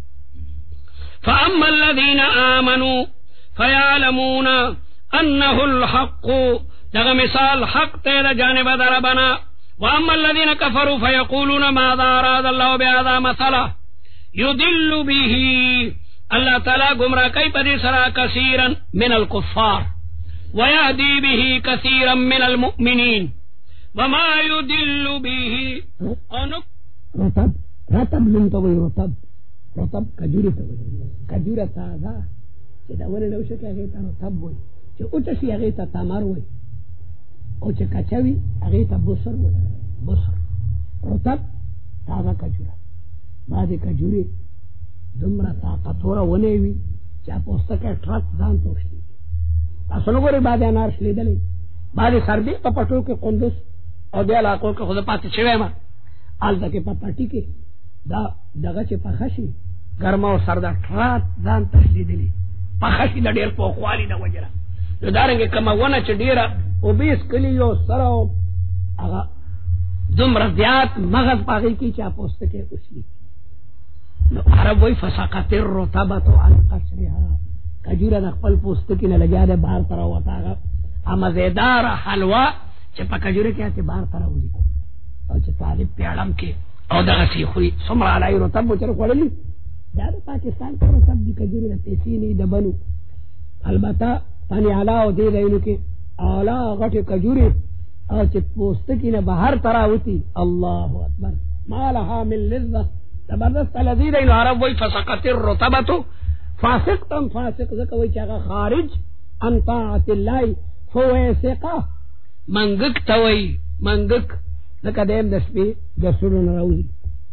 فاما الذين آمنوا فيعلمون انه الحق، دغه مثال حق ته د جانب در بنا. واما الذين كفروا فيقولون ماذا اراد الله بهذا مثلا يضل به، اللہ تعالی گمراہ کئی پدی سرا کثیرا من الكفار ويهدي به كثيرا من المؤمنين وما يضل به رطب رطب من توي رطب کجوری توي کجوره تازه چې دا ونه نو شکه هغه ته رطب وي، چې اوټه شي هغه ته تمر وي، او چې کچوي هغه ته بصر وي. بصر رطب تازه کجوره. بعضې کجوري دومره طاقتوره ونه وي چې پوستکی ټرک ځان ته وشلېږي. تاسو نه ګورئ بعضې انار شلېدلی، بعضې سردي په پټو کې قندوز او دې علاقو کې خو زه پاتې شوی یم، هلته کې په پټي کې دا دغه چې پخه شي ګرمه او سرده ټرک ځان ته شلېدلي، پخه شي د ډېر پوخوالي د وجې نه. نو دارنګې کومه ونه چې ډېره اوبیس کلي یو سره او هغه دومره زیات مغز په هغې کې چې پوستکی وشلېږي. نو عرب وی فسقط الرطبت عن قشرها، کجوره د خپل پوستکی نه لګیا دی بهر ته راوته، هغه مزیدار حلوا چې په کجوره کې هسې بهر ته راوځي، او چې طالب پیړم کې او دغسې خوري. څومره علی رطب مو چېرې خوړلي؟ دا د پاکستان کې رطب دي کجورې د پیسې نه د بنو، البته پنې اعلی او دې ځایونو کې اعلی غټې کجورې او چې پوستکی نه بهر ته راوځي. الله اکبر، ما لها من لذة زبردست لذیذ. نو عرب وی فسقط الرطبت، فاسق تم فاسق ځکه وی چې هغه خارج عن طاعت الله، فویسقه منګک ته وی، منګک لکه دیم د شپې د سړو نه راوځي.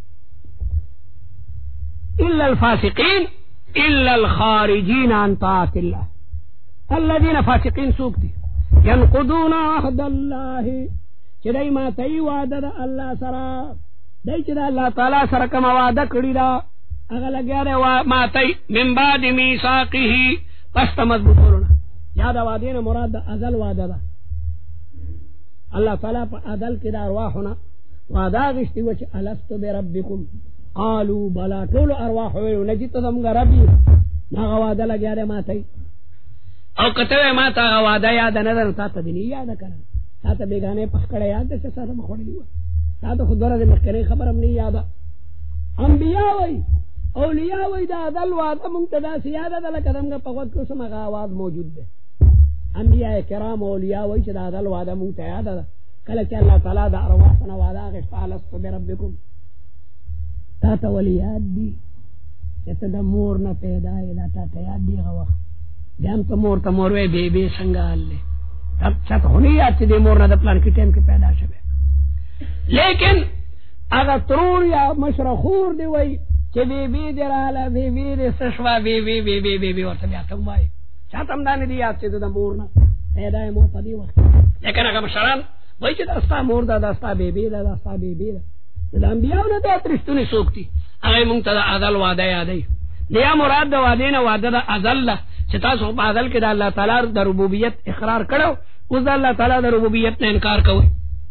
الا الفاسقین الا الخارجین عن طاعت الله. الذين فاسقین څوک دي؟ ينقضون عهد الله، چې دای ماتوي وعده د الله سره، دای چې د الله تعالی سره کومه وعده کړې ده هغه لګیا دی ماتوي. من بعد میثاقه، پس ته مضبوطولو نه. یا د وعدې نه مراد د ازل وعده ده. الله تعالی په ازل کې د ارواحو نه وعده اخیستې وه چې الستو بربکم قالوا بلا، ټولو ارواحو ویلو نجد ته زموږ رب یې، هغه وعده لګیا دی ماتوي. او که ته وایې ما ته هغه وعده یاده نه ده، نو تا ته دې نه یاده که نه، تا ته بېګانې پخکړه یاد ده چې ساته به خوړلي وه، تا ته خو 2 ورځې مخکې خبره هم نه یاده. انبیا وایي اولیاء وایي د ازل وعده مونږ ته داسې یاده ده لکه زموږ په غوږ کې اوس هم هغه اواز موجود دی. انبیا کرام اولیاء وایي چې د ازل وعده مونږ ته یاده ده. کله چې الله تعالی د ارواحو نه وعده اخېسته الستو بربکم، تا ته ولې یاد دي چې ته د مور نه پیدا یې، دا تا ته یاد دي هغه وخت. بیا هم ته مور ته مور وایې بیبي څنګه حال دی، چا ته خو نه یاد چې دې مور نه د پلانکي ټایم کې پیدا شوی. لیکن هغه ترور یا مشره خور دی وایي چې بیبي دې راغله، بیبي دې څه شوه، بیبي بیبي بیبي ورته بیا ته هم وایي. چا ته هم دا نه دي یاد چې د مور نه پیدا یې مور په دې وخت. لیکن هغه مشران وایي چې دا ستا مور ده، دا ستا بیبي ده، دا ستا بیبي ده. د انبیاو نه دا رښتونې څوک دي؟ هغه مونږ ته د ازل وعده یادوي. یا مراد د وعدې نه وعده د ازل ده چې تاسو په ازل کې د الله تعالی د ربوبیت اقرار کړو، اوس د الله تعالی د ربوبیت نه انکار کوئ.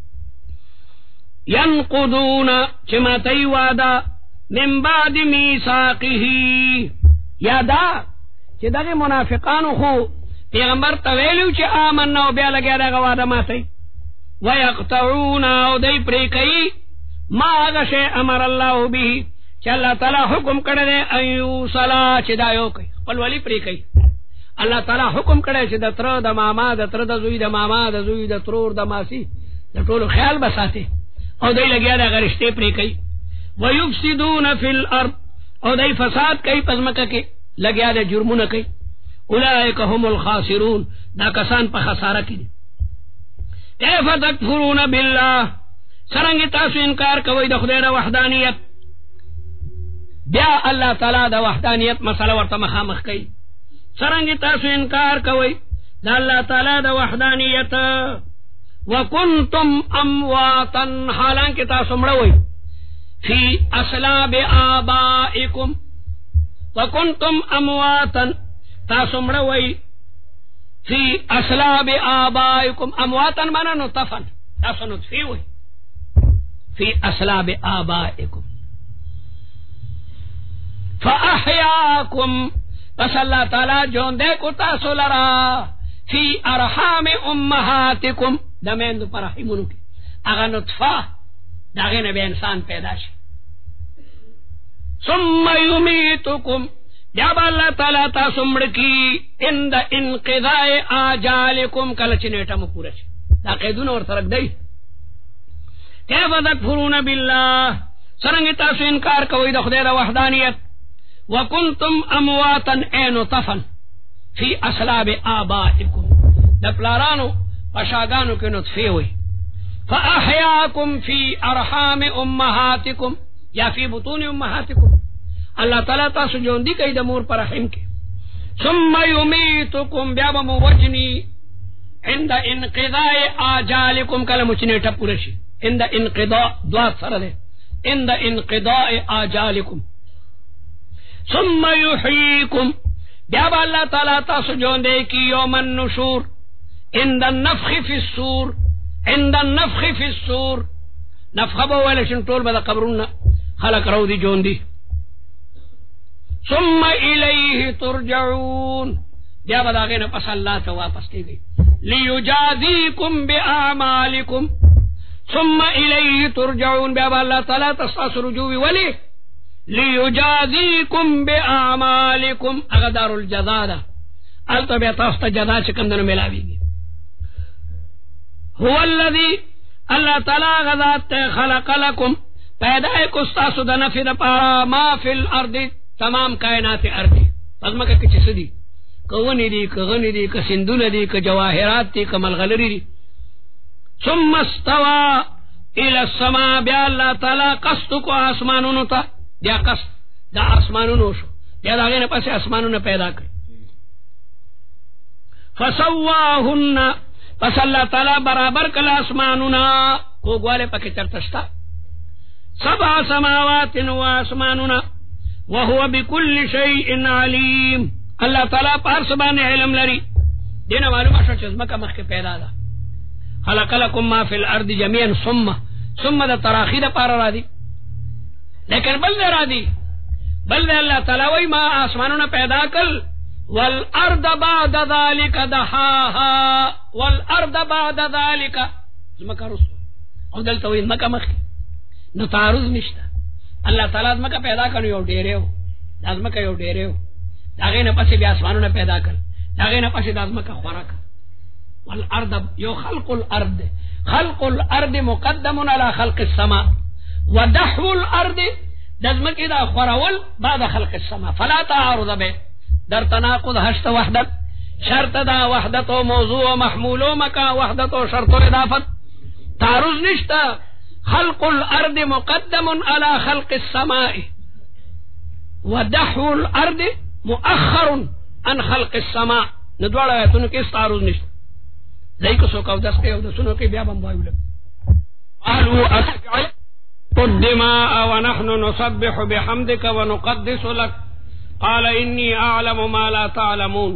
ینقضون، چې ماتوي وعده، من بعد میثاقه، یا دا چې دغه منافقانو خو پیغمبر ته ویلو چې آمنا، او بیا لګیا دغه وعده ماتوي. ویقطعون، او دی پرې کوي ما هغه شی امر الله به، چې الله تعالی حکم کړی دی ان یوصلا، چې دا یو کوي، خپل ولی پرې کوي. الله تعالی حکم کړی چې د تره د ماما، د تره د زوی د ماما، د زوی د ترور د ماسی د ټولو خیال به ساتي، او دی لګیا دغه رشتې پرې کوي. ویفسدون فی الارض، او دای فساد کوي پزمکه کې لګیا دي جرمونه کوي اولئک هم الخاسرون دا کسان په خساره کې دي کیف تکفرون بالله څنګه تاسو انکار کوئ د خدای د وحدانیت بیا الله تعالی د وحدانیت مسله ورته مخامخ کوي څنګه تاسو انکار کوئ د الله تعالی د وحدانیت وکنتم امواتا حالانکه تاسو مړوئ فی اصلاب آبائکم وکنتم امواتا تاسو مړوئ فی اصلاب آبائکم امواتا مانا نطفا تاسو نطفی وئ فی اصلاب آبائکم فاحیاکم پس اللہ تعالی جوندے کو تاسو لرا فی ارحام امہاتکم دمیندو پر رحمونو کی اگا نطفہ داغے نبی انسان پیدا شي ثم یمیتکم جب اللہ تعالی تاسو مڑکی اند انقضاء آجالکم کلچ نیٹا مو پورا شي دا قیدون اور ترک دی کیف تکفرون باللہ سرنگی تاسو انکار کوئی دا خدای دا وحدانیت وکنتم امواتا اینو طفن فی اصلاب آبائکم دا پلارانو پشاگانو کے نطفے ہوئی فاحیاکم فی ارحام امہاتکم یا فی بطون امہاتکم اللہ تعالیٰ تاسو جوندی کئی دا مور پر رحم کے ثم یمیتکم بیابا موجنی عند انقضاء آجالکم کلمچنے ٹپورشی عند انقضاء دوات سردے عند انقضاء آجالکم ثم یحییکم بیابا اللہ تعالیٰ تاسو جوندے کی یوم النشور عند النفخ فی الصور عند النفخ فی الصور نفخ بوالشن طول بدا قبرون خلق رو دی جون دی ثم الیہ ترجعون بیا بدا غین پس اللہ تا واپس کی گئی لیجازیکم باعمالکم ثم الیہ ترجعون بیا با اللہ تعالی تستاس رجوعی ولی لیجازیکم باعمالکم اغدار الجزا دا التا بیا تاستا جزا چکم دنو ملاوی گی هو الذی اللہ تعالی غذات خلق لکم پیدا کو استاسو د نفی د پارا ما فی الارض تمام کائنات ارضی پزمکه کې څه دي کوونی دي کغنی دي ک سندونه دي ک جواهرات دي ک ملغلری دي ثم استوى الى السماء بیا الله تعالی قصد کو اسمانونو ته بیا قصد دا اسمانونو شو بیا دا غنه پس اسمانونو پیدا کړ فسواهن پس اللہ تعالی برابر کل اسمانونا کو گوالے پکی چرتشتا سبع سماوات و اسمانونا وهو بكل شيء علیم اللہ تعالی پار سبان علم لری دینا معلوم اشو چزمکا مخی پیدا دا خلق لکم ما فی الارض جميعا ثم دا تراخی دا پارا را دی لیکن بل دا را دی بل دا اللہ تعالی وی ما آسمانونا پیدا کل والارض بعد ذلك دحاها والارض بعد ذلك زمکا رسو او دلتا وی مکا مخی نو تعرض نشتا اللہ تعالی زمکا پیدا کرنو یو ڈیرے ہو دازمکا یو ڈیرے ہو داغین پسی بی آسمانو نا پیدا کر داغین پسی دازمکا خوراک والارض یو خلق الارض مقدم على خلق السماء ودحو الارض دازمکی دا خوراول بعد خلق السماء فلا تعارض بے در تناقض ہشت وحدت شرط دا وحدت و موضوع و محمول و مکا وحدت و شرط و اضافت تعرض نشتا خلق الارض مقدم على خلق السماء ودحو الارض مؤخر عن خلق السماء ندوار آیتونو کس تعرض نشتا لیکو سوکا و دس کے و دسونو کے بیا بمبایو لگ قالوا أتجعل الدماء ونحن نسبح بحمدك ونقدس لك قال انی اعلم ما لا تعلمون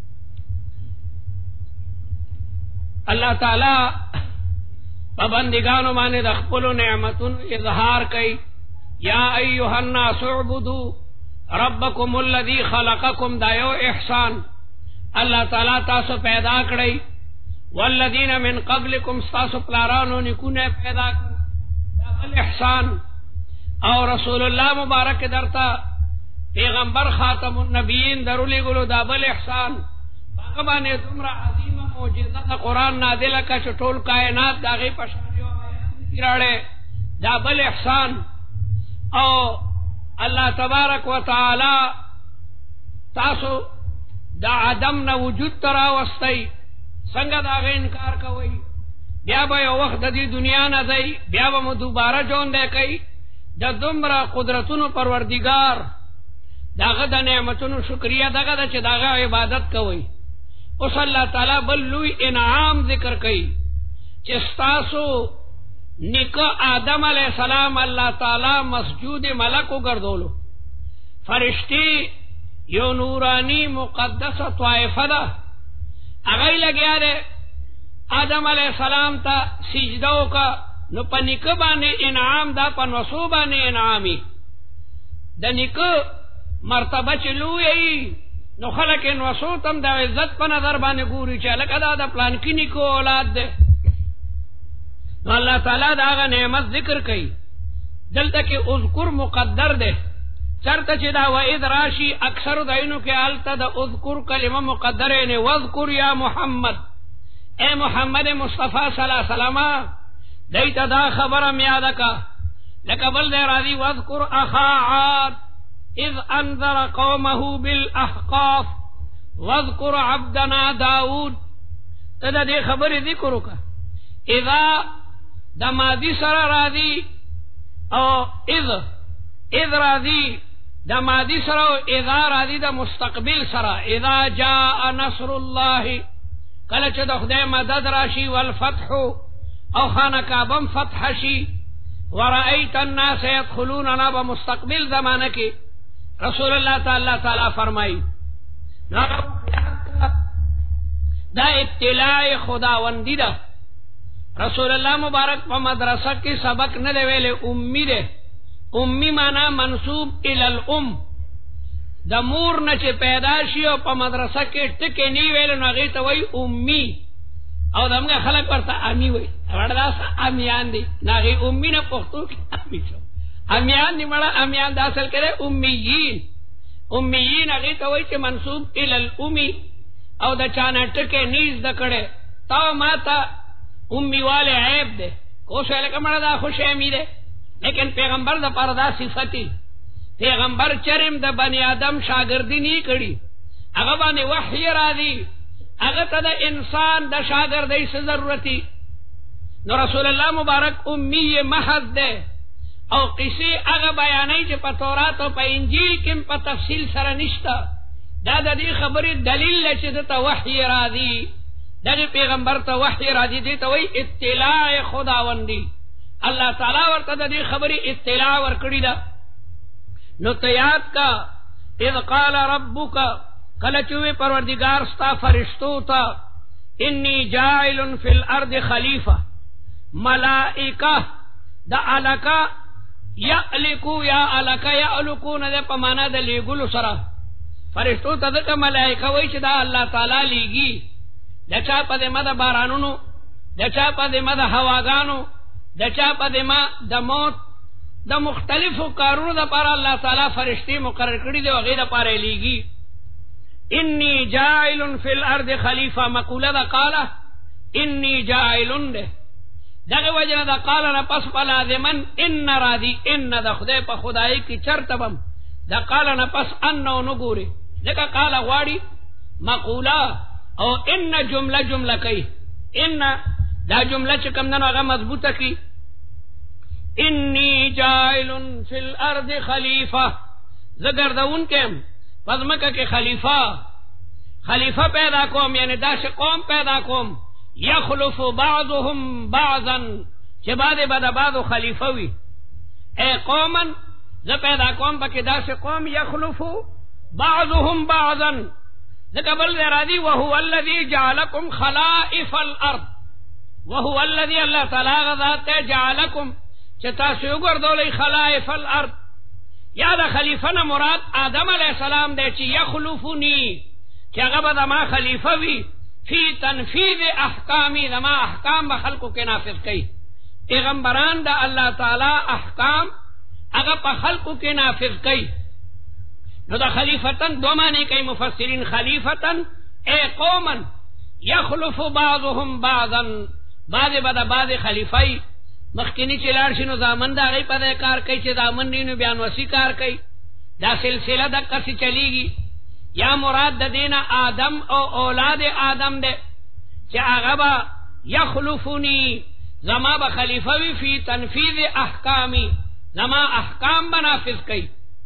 اللہ تعالی پابندگانو مانے دخپلو نعمتن اظہار کئی یا ایوہ الناس اعبدوا ربکم الذی خلقکم دایو احسان اللہ تعالی تاسو پیدا کڑی والذین من قبلکم تاسو پلارانو نکونے پیدا کڑی احسان اور رسول اللہ مبارک درتا پیغمبر خاتم النبیین درلی گلو دا بل احسان باقبانے دمرا عظیم موجزہ قرآن نازلہ کا چطول کائنات داغی پشاری و آیات راڑے دا بل احسان او اللہ تبارک و تعالی تاسو دا عدم نه وجود ترا وستی څنګه دا غي انکار کوي بیا به یو وخت د دې دنیا نه ځي بیا به مو دوباره ژوند کوي د دومره قدرتونو پروردگار داغه د نعمتونو شکریا دغه چې داغه عبادت کوي اوس الله تعالی بل لوی انعام ذکر کوي چې تاسو نیکه آدم علیہ السلام اللہ تعالی مسجود ملک وګرځولو فرشتي یو نورانی مقدسه طائفه ده هغه لګیا ده آدم علیہ السلام ته سجده وکړه نو په نیکه باندې انعام دا په نسو باندې انعامي د نیکه مرتبه چې لوی نو خلک نسو تم د عزت په نظر باندې ګوري چې لکه دا د پلان کې نیکو اولاد ده نو اللہ تعالی دا آغا نعمت ذکر کئی دلتا کہ اذکر مقدر دے چرتا چی دا وعید راشی اکثر دائنو کے آلتا دا اذکر کلمہ مقدر یعنی وذکر یا محمد اے محمد مصطفیٰ صلی اللہ علیہ وسلم دیتا دا خبرم یادکا لکبل دے راضی وذکر اخا عاد اذ انذر قومه بالاحقاف وذکر عبدنا داود تدا دے خبر ذکرو کا اذا دا مادی سرا راضی او اذ راضی دا مادی سرا او اذا راضی دا مستقبل سرا اذا جاء نصر اللہ کلچ دا خدای مدد راشی والفتح او خانہ کعبم فتح شی ورأیت الناس يدخلوننا بمستقبل زمانہ کی رسول اللہ تعالی فرمائی دا ابتلاع خداوندی دا رسول اللہ مبارک پا مدرسہ کی سبق نہ دے ویلے امی دے امی مانا منصوب الالام دا مور نچے پیدا شی او پا مدرسہ کی ٹکے نی ویلے ناغیتا وی امی او دمگا خلق ورطا امی وی وردا سا امیان دی ناغی امی نا پختو کی امی شو امیان دی مڑا امیان دا اصل کرے امیین اغیتا وی چے منصوب الالامی او دا چانا ٹکے نیز دا کڑے تا ماتا امی والے عیب دے کوشو لکا مڑا دا خوش امی دے لیکن پیغمبر دا پردا صفتی پیغمبر چرم دا بنی آدم شاگردی نی کڑی اگا بانی وحی را دی اگا تا دا انسان دا شاگردی سے ضرورتی نو رسول اللہ مبارک امی محض دے او قصی اگا بیانی چی پا تورات و پا انجیل کم پا تفصیل سرنشتا دا دی خبری دلیل لچی دا وحی را دی دغه پیغمبر ته وحی راځي دي ته وای اطلاع خداوندی الله تعالی ورته د دې خبرې اطلاع ورکړی دا نو ته یاد کا اذ قال ربک کله چې پروردگار ستا فرشتو ته انی جاعل فی الارض خلیفہ ملائکه دا الکا یعلکو یا الکا یعلکون د په معنا د لیګلو سره فرشتو ته د ملائکه وای چې دا الله تعالی لیږي دچا پا دما دا بارانونو دچا پا دما دا هواگانو دچا پا دما دا موت دا مختلفو کارونو دا پارا اللہ تعالی فرشتی مقرر کردی دے وغیر دا پارا لیگی انی جائلن فی الارض خلیفہ مقولہ دا قالا انی جائلن دے دا وجہ دا قالا نا پس پا لازمن ان را دی ان دا خدای پا خدای کی چرتبم دا قالا نا پس انو نگوری لکا قالا غواری مقولہ او ان جملہ کئی ان دا جملہ چکم دنو اگا مضبوطہ کی انی جائل فی الارض خلیفہ زگر دون کم پزمکہ کے خلیفہ پیدا کوم یعنی داش قوم پیدا کوم یخلف بعضهم بعضا چه بعد بدا بعضو خلیفوی اے قوما ز پیدا کوم پاکی داش قوم یخلف بعضهم بعضا ذکبل ذرادی وهو الذی جعلکم خلائف الارض وهو الذی اللہ تعالی غذات جعلکم چتا سیوگر دولی خلائف الارض یا دا خلیفنا مراد آدم علیہ السلام دے چی یخلفنی چی اغبا دا ما خلیفوی فی تنفیذ احکامی دا ما احکام بخلقو کے نافذ کئی پیغمبران دا اللہ تعالی احکام اغبا خلقو کے نافذ کئی نو دا خلیفتن دو معنی کئی مفسرین خلیفتن اے قوما یخلف بعضهم بعضا بعض بدا بعض خلیفائی مخکنی چی لارشی نو زامن دا غی پدے کار کئی چی زامن نینو بیانوسی کار کئی دا سلسله د کسي چلیږي یا مراد د دینه آدم او اولاد آدم ده چې هغه با یخلفونی زما به خلیفہ وی فی تنفیذ احکامی زما احکام بنافذ کئی.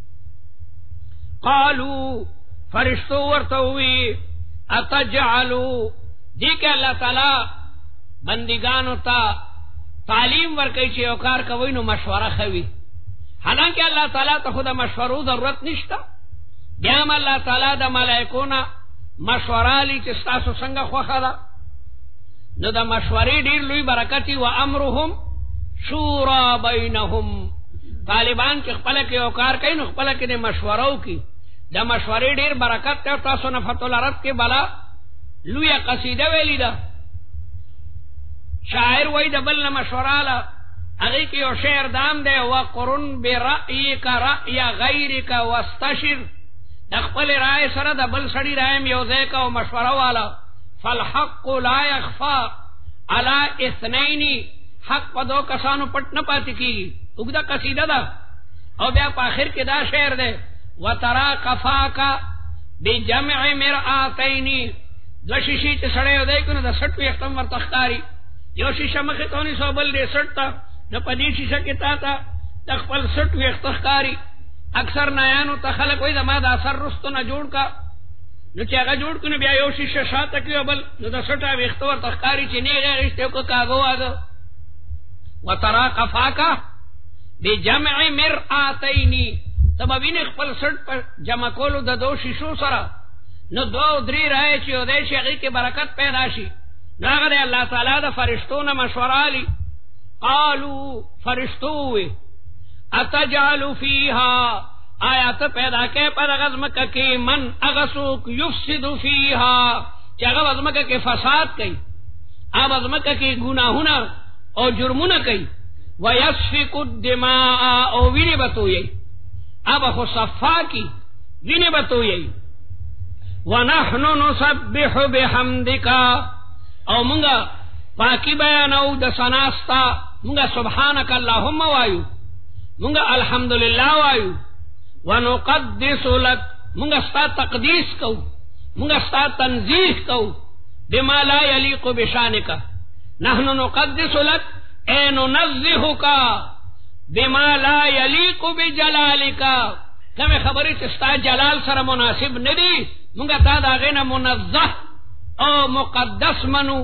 قالو فرشتو ورتوی اتجعلو دی کہ اللہ تعالی بندگانو تا تعلیم ورکی چی اوکار کوئی نو مشورہ خوی، حالانکہ اللہ تعالی تا خود مشورو ضرورت نشتا، بیام اللہ تعالی دا ملائکونا مشورہ لی چی ستاسو سنگا خوخا دا نو دا مشوری دیر لوی برکتی و امرهم شورا بینهم. طالبان کی خپلک اوکار کئی نو خپلک دی مشورو کی دا مشوری دیر برکت تے تاسو نفت الارد کے بلا لوی قصیدہ ویلی دا شاعر وی دا بلن مشورالا اگی کی او شعر دام دے وقرن برأیک رأی غیرک واستشر دا خپل رائے سر دا بل سڑی رائے میوزے کا و مشورو والا فالحق لا یخفا علی اثنین حق پا دو کسانو پٹ نپاتی کی اگدہ قصیدہ دا او بیا پاخر کے دا شعر دے وترا کفاکا بجمع مرآتین دو شیشی چی سڑے ہو دے کنو دا سٹوی اختم ور تختاری یو شیشہ مخی تونی سو بل دے سٹتا نو پدی شیشہ کتا تا تخپل سٹوی اختخکاری اکثر نیانو تخلق وی دا ما دا اثر رستو نا جوڑ کا نو چی اگا جوڑ کنو بیا یو شیشہ شاہ تکیو بل نو دا سٹا وی اختور تختاری چی نیغی رشتے کو کاغو آگو وترا کفاکا بجمع مرآتینی تب ابین اخپل سٹ پر جمع کولو دا دو شیشو سرا نو دو دری رائے چی او دے شیغی کے برکت پیدا شی نو اگر اللہ تعالی دا فرشتون مشورالی قالو فرشتووی اتجعلو فیہا آیات پیدا کے پر غزمک کی من اغسوک یفسدو فیہا چی اگر غزمک کی فساد کئی اب غزمک کی گناہونا او جرمونا کئی ویسفک الدماء او وینی بتوئی اب خو صفا کی وینی بتوئی ونحن نسبح بحمدکا او منگا پاکی بیانو دا سناستا منگا سبحانک اللہم وایو منگا الحمدللہ وایو ونقدس لک منگا ستا تقدیس کو منگا ستا تنزیح کو بما لا یلیق بشانکا نحن نقدس لک اے ننزہکا بما لا یلیق بجلالکا کمی خبری چستا جلال سر مناسب ندی منگا تا دا غین منزہ او مقدس منو.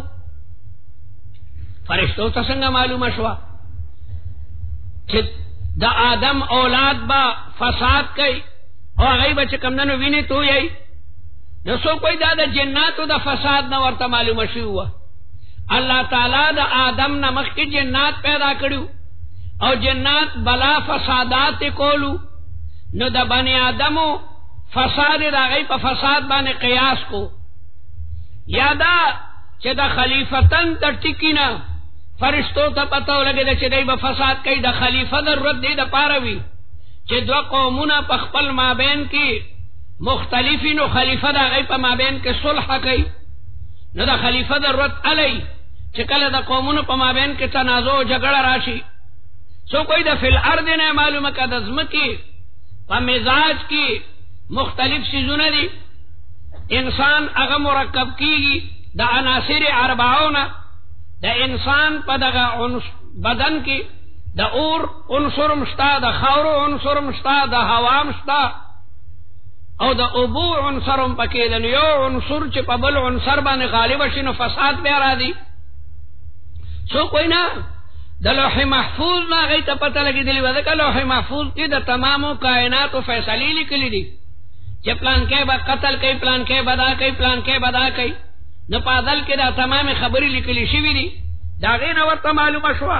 فرشتو تا سنگا معلوم شوا چھ دا آدم اولاد با فساد کئی او اغیب چکم ننو وینی تو یئی نسو کوئی دا جناتو دا فساد نورتا معلوم شوا. اللہ تعالی دا آدم نمخ کی جنات پیدا کریو او جنات بلا فسادات کولو نو دا بنی آدمو فساد دا غیب فساد بانے قیاس کو یادا چه دا خلیفتن دا ٹکینا فرشتو تا پتاو لگے دا چه دا با فساد کئی دا خلیفہ در رد دی دا پاروی چه دو قومونا پخپل مابین کی مختلفی نو خلیفہ دا غیب مابین کے صلح کئی نو دا خلیفہ در رد علی چه کل دا قومونا پا مابین کے تنازع جگڑ راشی سو کوئی دا فی الارد نے معلوم کا دزمکی پا مزاج کی مختلف چیزوں دی انسان اغا مرکب کیگی دا عناصر اربعونا دا انسان پا دا بدن کی دا اور عنصر مشتا دا خور عنصر مشتا دا ہوا مشتا او دا ابو عنصر پکی دا نیو عنصر چی پا بل عنصر بان غالب شنو فساد پیارا دی سو کوئی نا دا لوح محفوظ نا غی تا پتہ لگی دلی وذکا لوح محفوظ کی دا تمامو کائنات و فیصلی لکلی دی چه پلان کے با قتل کئی پلان کے بدا کئی پلان کے بدا کئی نو پادل کے دا تمام خبری لکلی شوی دی دا غین ورطا معلوم شوا.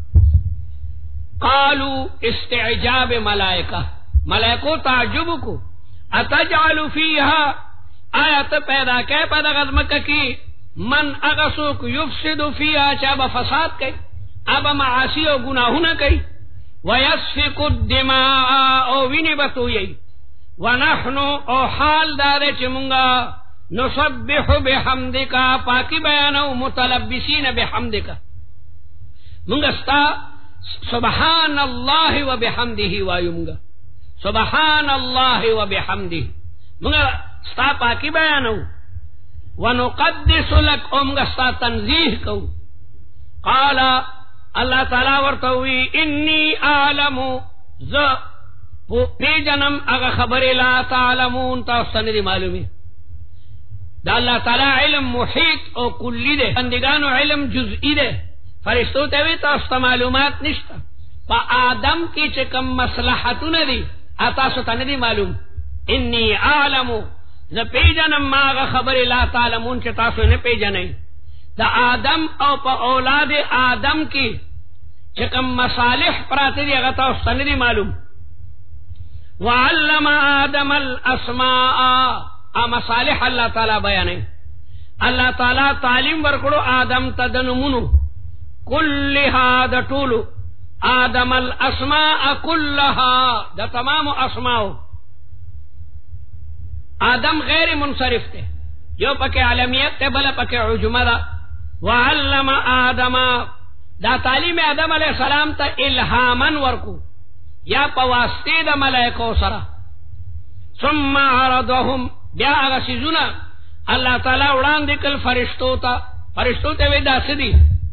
قالو استعجاب ملائکہ ملائکو تعجب کو اتجعلو فیہا آیت پیدا کے پیدا غزمک کی من اغسوک یفسدو فیہا چابا فساد کئی ابا معاسی و گناہونا کئی ویسفک الدماء او وینی بتوئی ونحنو او حال دارے چی منگا نسبح بحمدکا پاکی بیانو متلبسین بحمدکا منگا ستا سبحان اللہ و بحمدہ وایو منگا سبحان الله وبحمده منگا ستا پاکی بیانو ونقدس لك امگا ستا تنزیح کو قال اللہ تعالی ورتوی انی اعلم ز پی جنم اگا خبر لا تعلمون تاستندی معلومی دا اللہ تعالی علم محیط او کلی دے بندگانو علم جزئی دے فرشتو تاوی تاستا معلومات نشتا پا آدم کی چکم مصلحتو ندی اتاسو تندی معلوم انی اعلمو ز پی جنم ما اگا خبر لا تعلمون چه تاسو نے پی جنئی دا آدم او پا اولاد آدم کی چکم مصالح پراتی دی اگا تاسو تندی معلوم وعلم آدم الاسماء مصالح اللہ تعالی بیانے اللہ تعالی تعلیم ورکڑو آدم تدنمونو کلها دا طولو آدم الاسماء کلها دا تمام اسماء آدم غیر منصرف تے یو پکے علمیت تے بلا پکے عجمہ دا وعلم آدم دا تعلیم آدم علیہ السلام تا الہامن ورکو یا پواسطے دا ملائکو سرا ثم عرضهم بیا آغا سیزونا اللہ تعالی اڑان دکل فرشتو تے ویدا سدی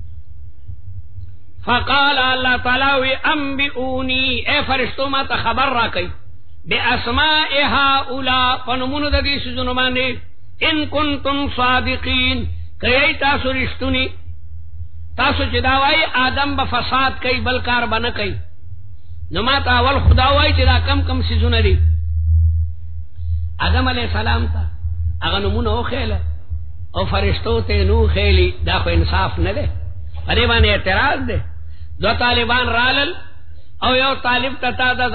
فقال اللہ تعالی وی انبئونی اے فرشتو ما تا خبر را کئی بی اسماء هؤلاء پنمون دگی سیزونو ماندے ان کنتم صادقین کئی تاسو رشتونی تاسو چداوائی آدم بفساد کئی بلکار بنا کئی نما تا اول خداوائی چدا کم کم سیزونا دی آدم علیہ السلام تا اگا نمون او خیل او فرشتو تے نو خیلی دا خو انصاف ندے قریبان اعتراض دے دو طالبان رالل او یو طالب تتا دا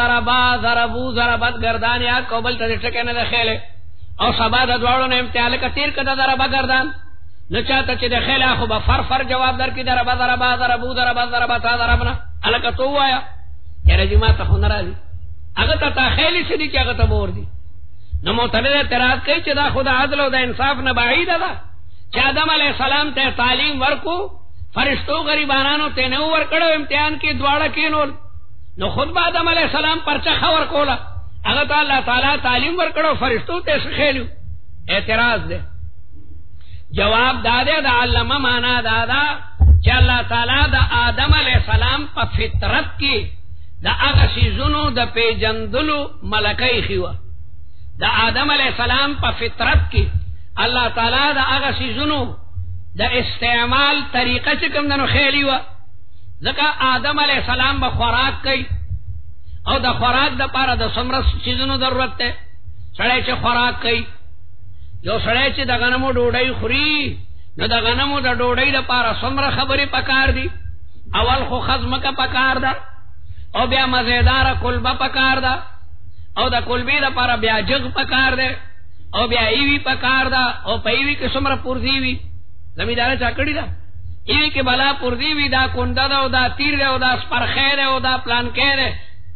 ضربت گردان یا کوبل تا دٹکے ندے خیلے او سبا دا دوارو نے امتحال کا تیر کتا ضربا گردان نچاہتا چی دے خیلے آخو با فر جواب در کی ضربنا علکا تو آیا یا رجیمات تا خون را دی اگر تا خیلی سی دی چی اگر تا بور دی نو معترض اعتراض کئی چی دا خدا عدل و دا انصاف نبعید دا چی آدم علیہ السلام تے تعلیم ورکو فرشتو غریبانانو تے نو ورکڑو امتحان کی دوارا کینول نو خود با آدم علیہ السلام پرچہ خور کولا اگر تا اللہ تعالی تعلیم ورکڑو فرشتو تے سخیلیو اعتراض دے جواب دادے دا علمہ مانا دادا چی اللہ تعالی دا آدم علیہ السلام پا فطرت کی دا اغا سیزنو دا پیجندلو ملکی خیوہ دا آدم علیہ السلام پا فطرت کی اللہ تعالی دا اغا سیزنو دا استعمال طریقہ چکم دنو خیلی وا ذکا آدم علیہ السلام با خوراک کئی او دا خوراک دا پارا دا سمرس سیزنو ضرورت تے سڑے چے خوراک کئی جو سڑے چے دا غنمو ڈوڑائی خوری نو دا غنمو دا ڈوڑائی دا پارا سمر خبری پکار دی اول خو خزمکا پکار دا او بیا مزیدار کلبہ پکار دا او دا کلبی دا پارا بیا جگ پکار دے او بیا ایوی پکار دا او پا ایوی کے سمر پردیوی زمیدارہ چاکڑی دا ایوی کے بلا پردیوی دا کنده دا او دا تیر دے او دا سپرخے دے او دا پلانکے دے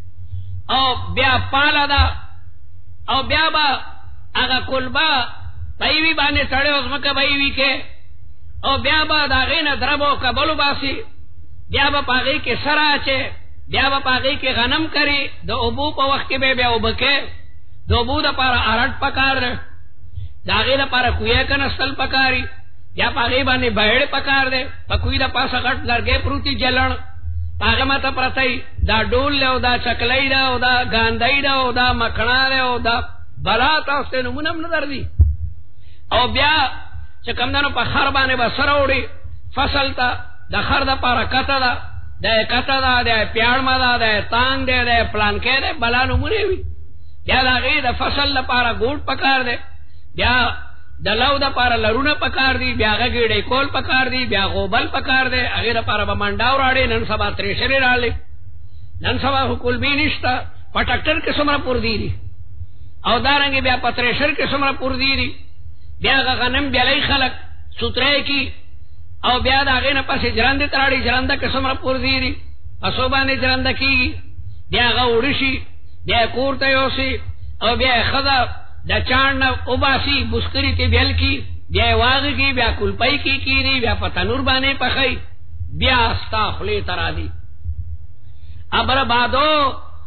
او بیا پالا دا او بیا با اگا کلبا پا ایوی بانے تڑے ازمکا با ایوی کے او بیا با دا غین دربو کبلو باسی بیا با پا غی کے سراچے بیا با پاگئی کے غنم کری دا ابو پا وقت کے بے اوبکے دا ابو دا پارا ارٹ پکار دے دا غی دا پارا کوئے کا نستل پکاری یا پاگئی بانے بہڑ پکار دے پا کوئی دا پاسا غٹ لرگے پروتی جلن پاگئی ماتا پرتائی دا ڈول لے او دا چکلائی دا او دا گاندائی دا او دا مکھنا دے او دا بلا تا اس تے نمونم ندر دی او بیا چکم دانو پا خر بانے با سر اوڑی فصل تا دا خر دا پارا کتا دا دے کتا دا دے پیارما دا دے تانگ دے دے پلانکے دے بلا نمونے ہوئی بیا دا غیر دا فصل دا پارا گوٹ پکار دے بیا دا لو دا پارا لرون پکار دی بیا غیڑے کول پکار دی بیا غوبل پکار دے اگر دا پارا بمانڈاو راڑے نن سبا تریشری راڑے نن سبا حکول بھی نشتا پا ٹکٹر کے سمرا پور دی دی او دارنگی بیا پا تریشر کے سمرا پور دی دی بیا غنم بیا لئی خلق سترے کی او بیا دا غین پس جرند تراڑی جرندہ قسم را پور دیری اصوبانی جرندہ کی بیا غا اوڑشی بیا کورتا یوسی او بیا خدا دا چاند اوباسی بسکری تی بیل کی بیا واغ کی بیا کلپائی کی دی بیا پتنور بانے پخی بیا استاخلی ترا دی ابر بادو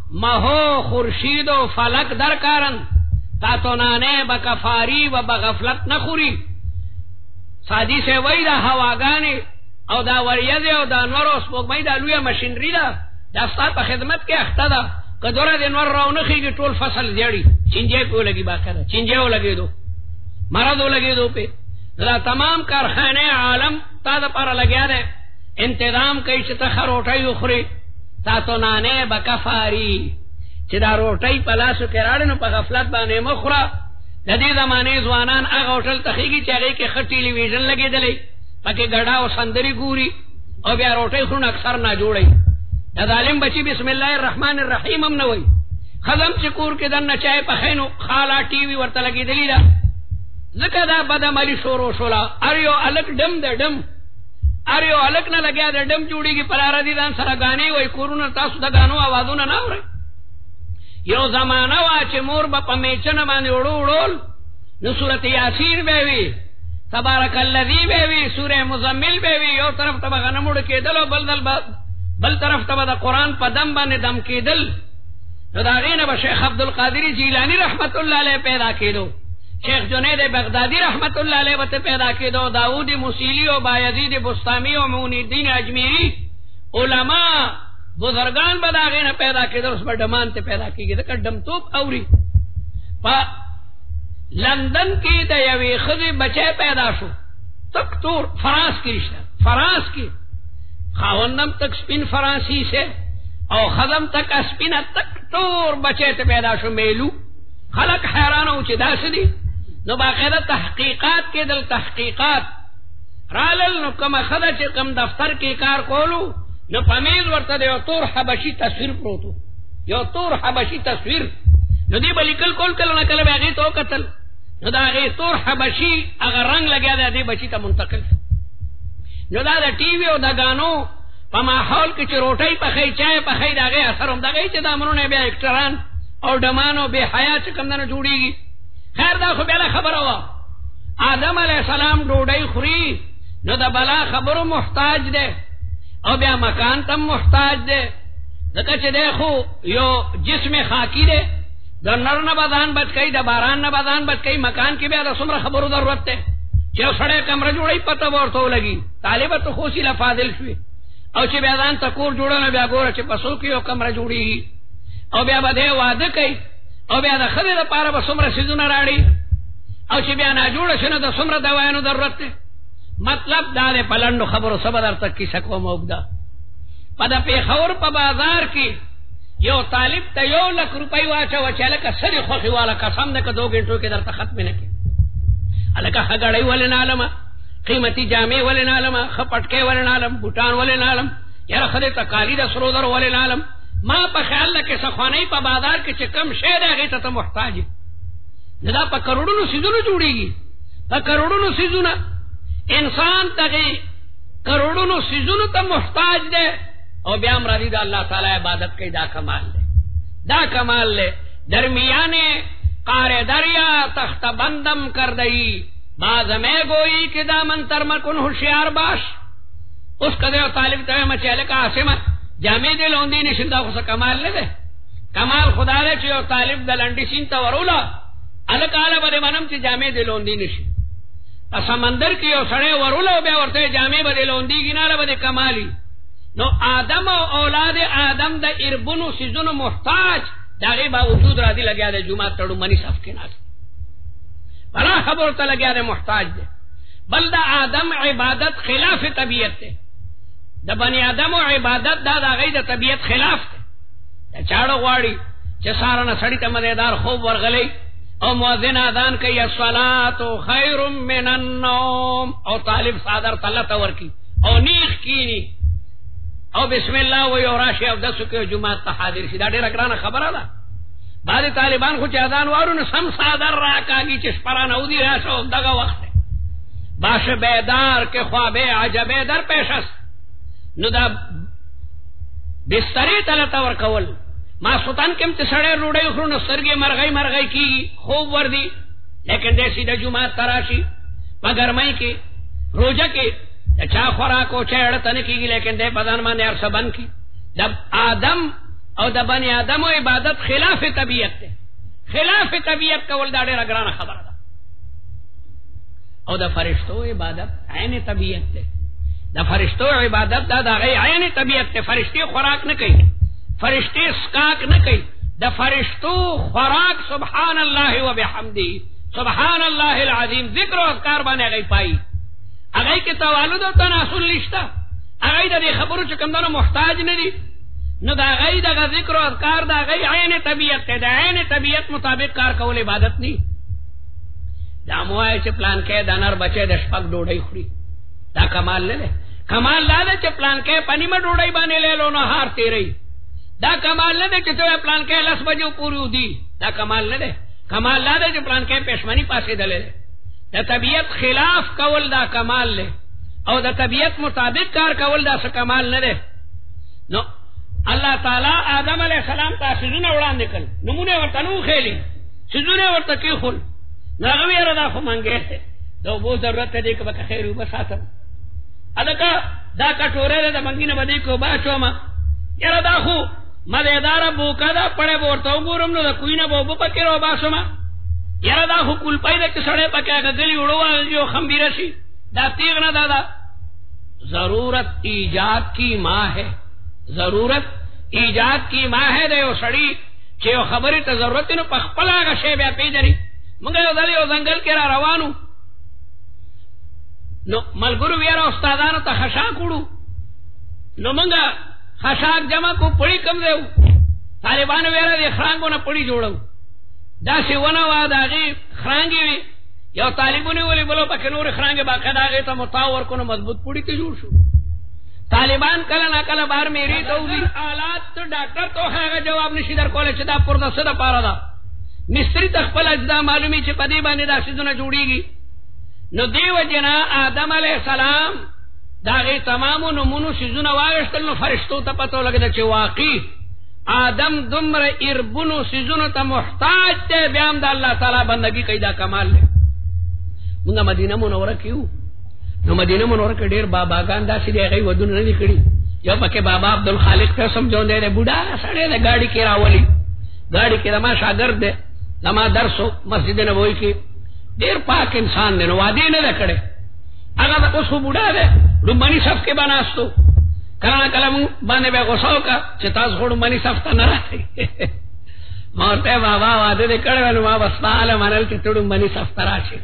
مهو خورشید و فلک درکارن تا تو نانه بکفاری و بغفلت نخوری. سادی سے وی دا هواگانی او دا وریځ او دا نور او سپوږمۍ دا لویه مشینری ده، دا ستا په خدمت کې اخته ده. که دوره د نور راونه خېږي ټول فصل زیړي، چینجی پې ولګي، باقاعده چینجی ولګېدو، مرض ولګېدو پې. دا تمام کارخانه عالم تا دپاره لګیا دی، انتظام کوي چې ته ښه روټۍ وخورې. تا تو نانې به کفاري، چې دا روټۍ په لاسو کې راړې نو په غفلت باندې مه خوره. د دې زمانې ځوانان هغه هوټل ته خېږي چې هغې کې ښه ټلویزیون لګېدلی، پکې ګډا او سندرې ګوري او بیا روټۍ خورونه اکثر ناجوړی. دا ظالم بچی بسم الله الرحمن الرحیم هم نه وایي. ښځه چې کور کې دننه چای پخی نو خاله ټي وي ورته لګېدلې ده، ځکه دا بدعملي شروع شوله. هر یو هلک ډم د ډم، هر یو هلک نه لګیا د ډم جوړېږي، په لاره دي ځان سره ګانې وایي. کورونه تاسو د ګانو اوازونه نه اورئ. یو زمانه وه چې مور به په میچنه باندې وړو وړول نو سورت یاسین به وي، تبارک الذی به وي، سوره مزمل به وي. یو طرف ته به غنم وړو کېدل او بل طرف ته به د قرآن په دم باندې دم کېدل. نو د هغې نه به شیخ عبدالقادر جیلانی رحمت الله علیه پیدا کېدو، شیخ جنید بغدادي رحمت الله علیه ورته پیدا کېدو، داود موسیلی او بایزید بستامی او معین الدین اجمیری علما بزرگان به د هغې نه پیدا کېدل. اوس به ډمان ته پیدا کېږي، ځکه ډمتوب اوري. په لندن کې د یوې ښځې بچی پیدا شو، تک تور، فرانس کې رشته، فرانس کې خاوندم تک سپین فرانسی سے او خزم تک اسپینه تک تور بچی ته پیدا شو، میلو. خلق حیران او چې داسې دي. نو باقاعده تحقیقات کېدل، تحقیقات رالل. نو کومه ښځه چې کوم دفتر کې کار کولو نو په میز ورته د یو تور حبشي تصویر پروت و، یو تور حبشي تصویر. نو دی به لیکل کول، کله نه کله به هغې ته وکتل، نو د هغې تور حبشي هغه رنګ لګیا دی، دې بچي ته منتقل. نو دا د ټي وي او د ګانو په ماحول کې چې روټۍ پخی، چای پخی، د هغې اثر هم دغه چې دا امرونه بیا اکټران او ډمان او بې حیا چې کوم نه جوړېږي. خیر دا خو بیا خبره وه. آدم علیه السلام ډوډۍ خوري نو د بلا خبرو محتاج دی او بیا مکان ته محتاج دی، ځکه چې دی خو یو جسم خاکی دی، د نر نه به ځان بچ کوي، د باران نه به ځان بچ کوي. مکان کې بیا د څومره خبرو ضرورت دی چې یو سړی کمره جوړوي پته به ورته ولګي. طالبه ته خو سیله فاضل شوي او چې بیا ځان ته کور جوړه نو بیا ګوره چې په څو کې یو کمره جوړېږي او بیا به دی واده کوي او بیا د ښځې دپاره به څومره څیزونه راړي او چې بیا ناجوړه شي نو د څومره دوایانو ضرورت دی. مطلب دا دی، په لنډو خبرو څه به درته کیسه کوم اوږده. په د پېښور په بازار کې یو طالب ته 1,00,000 روپۍ واچوه چې هلکه څه دې خوښې واله، قسم دی که 2 ګنټو کې درته ختمې نه کړي. هلکه ښه ګړۍ ولې نه علمه، قیمتي جامې ولې نه علمه، ښه پټکۍ ولې نه علم، بوټان ولې نه علم، یاره ښه دې ته کالي د سرو زرو ولې نه علم. ما په خیال ده کې سخوانۍ په بازار کې چې کم شی دی هغې ته ته محتاج یې. نو دا په کروڑونو څیزونو جوړېږي، په کروڑونو څیزونه. انسان دغې کروڑونو څیزونو ته محتاج دی او بیا هم راځي د الله تعالی عبادت کوي. دا کمال دی، دا کمال دی. درمیانے قار دریا تخت بندم کر دئی باز میں گوئی کہ دامن ترمر کن ہوشیار باش. اس کدے طالب ته مچاله کا عاصمه جامع دې لوندې نشي، دا خو کمال نه ده. کمال خدا دې چې یو طالب د لنډي سین ته وروله الکاله باندې منم چې جامع دې لوندې نشي. په سمندر کې یو سړی وروله بیا ورته جامع باندې لوندې ګیناله باندې کمالي. نو آدم او اولاد آدم د اربونو سيزونو محتاج، داغه باوجود راځي لګیا د جمعه تړو منی صف کې ناز بلا خبر ته لګیا د محتاج دی. بل د آدم عبادت خلاف طبیعت ده، د بنی آدم عبادت دا دغه د طبیعت خلاف ده. چاړو غواړي چې سارنه سړی ته مزیدار خوب ورغلی او مؤذن اذان کوي الصلاۃ خیر من النوم او طالب صادر تلته ورکی او نیخ کینی او بسم الله و یو راشي او دسو کې جمعه ته حاضر شي. دا ډیره ګرانه خبره ده. بعض طالبان خو چې اذان وارو نو سم صادر راکاږي چې شپرانه ودی راشو دغه وخت باشه بیدار کې خوابه عجبه در پیش است. نو دا بسترې تلته ورکول ما سلطان کم ته سړی روډۍ خورو نو سترګې مرغۍ کېږي، خوب وردي. لیکن د سیده جمعه تراشي په ګرمۍ کې روزه کې چا خوراک او چا اړه تنه کېږي، لیکن د بدن باندې هر څه بند کی. د آدم او د بنی آدم او عبادت خلاف طبیعت ته خلاف طبیعت کول دا ډېره ګرانه خبره ده او د فرشتو عبادت عین طبیعت ته د فرشتو عبادت دا د عین طبیعت ته فرشتي خوراک نه کوي فرشتي اسکاک نه کوي د فرشتو خوراک سبحان الله وبحمده سبحان الله العظیم ذکر او اذکار باندې غي پای هغه کې توالد او تناسل نشته هغه د خبرو چې کوم نه محتاج نه دي نو دا غي د ذکر او اذکار دا غي عین طبیعت ته د عین طبیعت مطابق کار کول عبادت نه دا موای چې پلان کې د نر بچي د شپږ ډوډۍ خوري دا کمال نه ده کمال دا ده چې پلان کې پنی ما ډوډۍ باندې لېلو نه هار تیری دا کمال نه ده چې ته پلان کې لاس بجو پوری ودی دا کمال نه ده کمال دا ده چې پلان کې پښمنی پاسې دلې د طبیعت خلاف کول دا کمال له او د طبیعت مطابق کار کول دا څه کمال نه ده نو الله تعالی آدم علیہ السلام ته سجونه وړاندې کړ نمونه ورته نو خېلې سجونه ورته کې خل ناغه یې را خو مانګې ته دا وو ضرورت دې کې به خیر وبساتم الکه دا کټوره د منګینه باندې کو باچو ما یره دا خو مزیدار بوکا دا پړې ورته وګورم نو دا کوینه بو پکې رو باسو ما یره دا خو کول پایده کې سړې پکې غلي وړو جو خمبيره شي دا تیغ نه دادا ضرورت ایجاد کی ماں ہے ضرورت ایجاد کی ماں ہے دیو سڑی چې خبره ته ضرورت نو پخپلا غشي بیا پیژني موږ یو ځل یو ځنګل کې را روانو نو ملګرو ویرا استادانو ته خشاک وړو نو موږ خشاک جمع کو پړی کم دیو طالبانو ویرا د خرانګو نه پړی جوړو دا سی ونه وا داږي خرانګي وی یو طالبونه ولې بلو پکې نور خرانګي باقاعده هغه ته متاور کو مضبوط پړی کې جوړ شو طالبان کله نا کله بار میری توزی حالات تو ډاکټر تو هغه جواب نشي در کولای چې دا پرده سره پاره ده مستری تخپل اجدا معلومی چې پدی باندې دا سيزونه جوړیږي نو دیو جنا آدم علیہ السلام داغه تمام نمونو سيزونه واغشتل نو فرشتو ته پتو لګیدا چې واقعي آدم دمر اربونو سيزونه ته محتاج ته بیا هم د الله تعالی بندگی کیدا کمال له موږ مدینه منوره کیو نو مدینه منوره کې ډیر باباګان داسې دی هغه ودونه نه کړی یو پکې بابا عبد الخالق ته سمجون دی بوډا سړی د گاڑی کې راولي گاڑی کې ما شاګرد دی لما درسو مسجد نبوی کې ډیر پاک انسان دی نو وادي نه کړي هغه اوس بوډا دی رومانی صف کې بناستو کله کله باندې به غوساو کا چې تاسو رومانی صف ته نه راځي مورته بابا واده دې کړو ما بس تعالی منل چې ټول رومانی صف ته راشي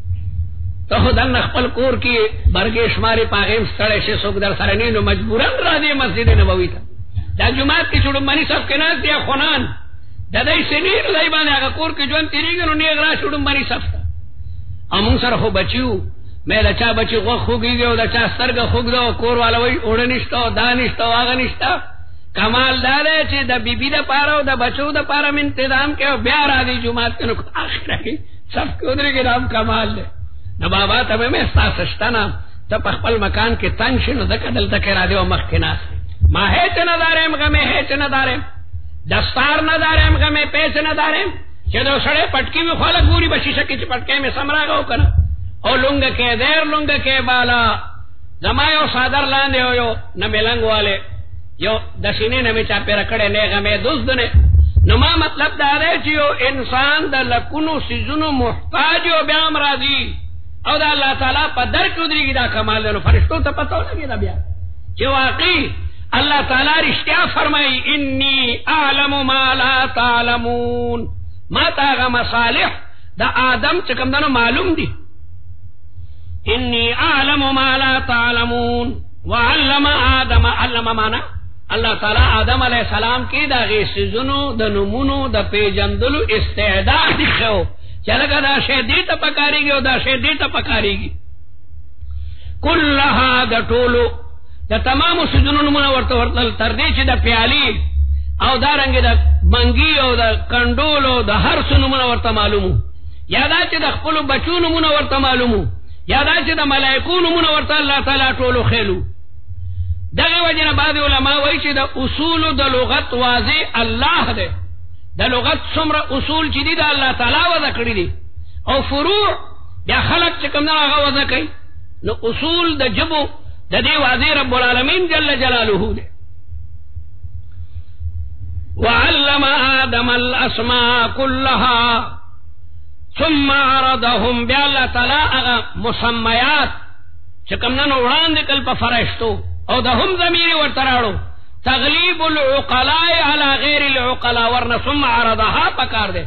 ته دن خپل کور کې برګې شماري پاغیم ستړې شي څوک در سره نه نو مجبورن راځي مسجد نبوي ته دا جمعه کې ټول رومانی صف کې نه دی خنان د دې سنیر لای باندې هغه کور کې ژوند تیریږي نو نه غرا شوډم باندې صف امون سره خو بچیو مې دا چا بچي خو خوګيږي او دا چا سترګه خوګدو کور والوي اورنيشتو دانشتو هغه نشتا کمال دار چې د بیبي د پاره او د بچو د پاره من تنظیم کې بیا راځي جمعه کې نو اخره کې صف کې ودرېږي نام کمال دی نو بابا ته مې استاسشتنه ته په خپل مکان کې تنگ شنو د کدل تک را دی او مخ کې ناس ما هیڅ نه دارم غمه هیڅ نه دارم دستار نه دارم غمه پیسې نه دارم چې دا سړی پټکی وی خاله ګوري بشي شکه چې پټکې مې سمراغو کنه او لونګ کې دیر لونګ کې بالا زما یو صادر لاندې یو نه ملنګ والے یو د سینې نه می چا پیر کړه نه غمه دوست نه نو ما مطلب دا دی چې یو انسان د لکونو سيزونو محتاج او بیا امراضي او دا الله تعالی په درک ودرېږي دا کمال نو فرشتو ته پتو لګي دا بیا چې واقعي اللہ تعالی رشتیا فرمائی انی اعلم ما لا تعلمون ما تاغا مصالح دا آدم چکم دانو معلوم دی انی اعلم ما لا تعلمون وعلم آدم علم مانا اللہ تعالی آدم علیہ السلام کی دا غیسزنو دا نمونو دا پیجندلو استعداد دکھو چلگا دا شیدی تا پکاری گی و دا شیدی تا پکاری گی کلہا دا طولو دا تمام سجنو نمونه ورته ورتل تر دې چې د پیالي او دا رنګ د منګي او د کندول او د هر څه نمونه ورته معلومو یا دا چې د خپل بچو نمونه ورته معلومو یا دا چې د ملائکو نمونه ورته الله تعالی ټولو خېلو دغه وجنه بعض علما وایي چې د اصول د لغت واضح الله ده د لغت څومره اصول چې دي د الله تعالی وضع کړی دي او فروع بیا خلق چې کوم نه هغه وضع کوي نو اصول د جبو د دې واضح رب العالمین جل جلاله ده وعلم آدم الاسماء كلها ثم عرضهم بیا اللہ تعالی اغا مسمیات چکمنن وړاندې کل په فرشتو او د هم ضمیر ورتراړو تغلیب العقلاء على غیر العقلاء ورنه ثم عرضها پکار دے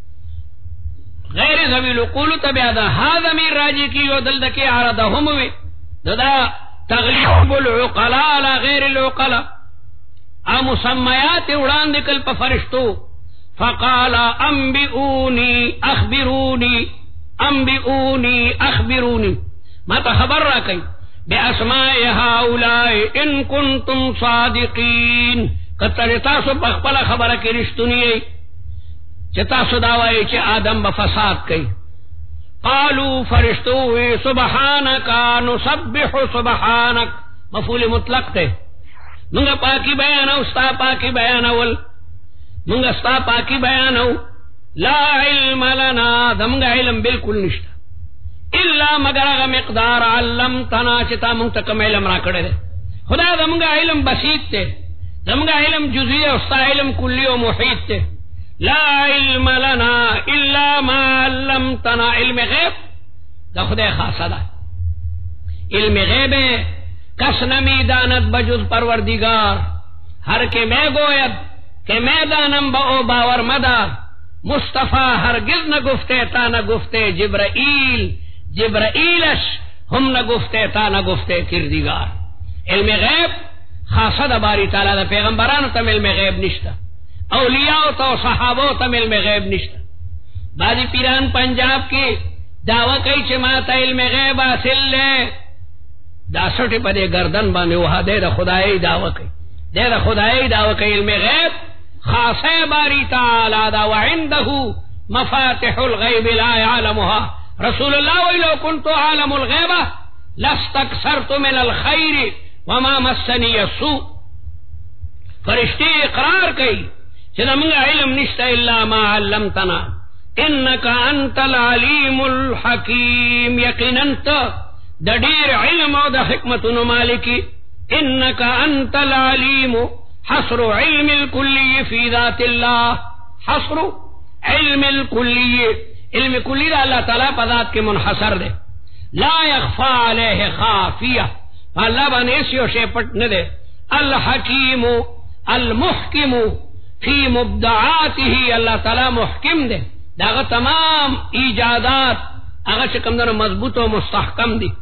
غیر ذوی العقول تبع دا ها ضمیر راجی کی او دل دکی عرضهم وی دا تغلیب العقلاء على غیر العقلاء ا مسمیات وړاندې کل په فرشتو فقال انبئوني اخبروني ما ته خبر را کوي باسماء هؤلاء ان كنتم صادقين کتر تاسو په خپل خبره کې رښتونی چې تاسو دا وایي چې آدم په فساد کوي قالوا فرشتو سبحانك نسبح سبحانك مفعول مطلق ته موږ پاکي بیان او ستا پاکي بیانول منگا ستا پاکی بیانو لا علم لنا دمگا علم بالکل نشتا الا مگر اغا مقدار علمتنا چتا منتکم علم را کڑے دے خدا دمگا علم بسیط تے دمگا علم جزئی و ستا علم کلی و محیط تے لا علم لنا الا ما علمتنا علم غیب دا خدا خاصا دا علم غیب کس نمی داند بجز پروردگار ہر کے میں گوید کہ میں دانم با او باور مدار مصطفیٰ ہرگز نہ گفتے تا نہ گفتے جبرائیلش ہم نہ گفتے تا نہ گفتے کردگار علم غیب خاصد باری تعالی دا پیغمبرانو تم علم غیب نشتا اولیاء تو صحابو تم علم غیب نشتا بعضی پیران پنجاب کی دعوی کئی چماتا علم غیب حاصل لے دا سٹی پا دے گردن بانے وہا دے دا خدای دعوی کئی دے دا خدای دعوی کئی علم غیب خاصے باری تعالی دا وعنده مفاتح الغیب لا يعلمها رسول اللہ وَإِلَوْ كُنْتُ عَالَمُ الْغَيْبَ لَاسْتَكْثَرْتُ مِنَ الْخَيْرِ وَمَا مَسَّنِيَ السُّوءُ فرشتے اقرار کئی چنا منگا علم نشتا الا ما علمتنا انکا انت العلیم الحکیم یقیننت دا دیر علم و دا حکمت نمالکی انکا انت العلیم حصر علم الکلی فی ذات اللہ حصر علم الکلی علم کلی دا اللہ تعالیٰ پا ذات کے منحصر دے لا یخفا علیہ خافیہ اللہ بانیسیو شیپٹ ندے الحکیم المحکم فی مبدعاته اللہ تعالیٰ محکم دے داغا تمام ایجادات اگر چکم دنو مضبوط و مستحکم دی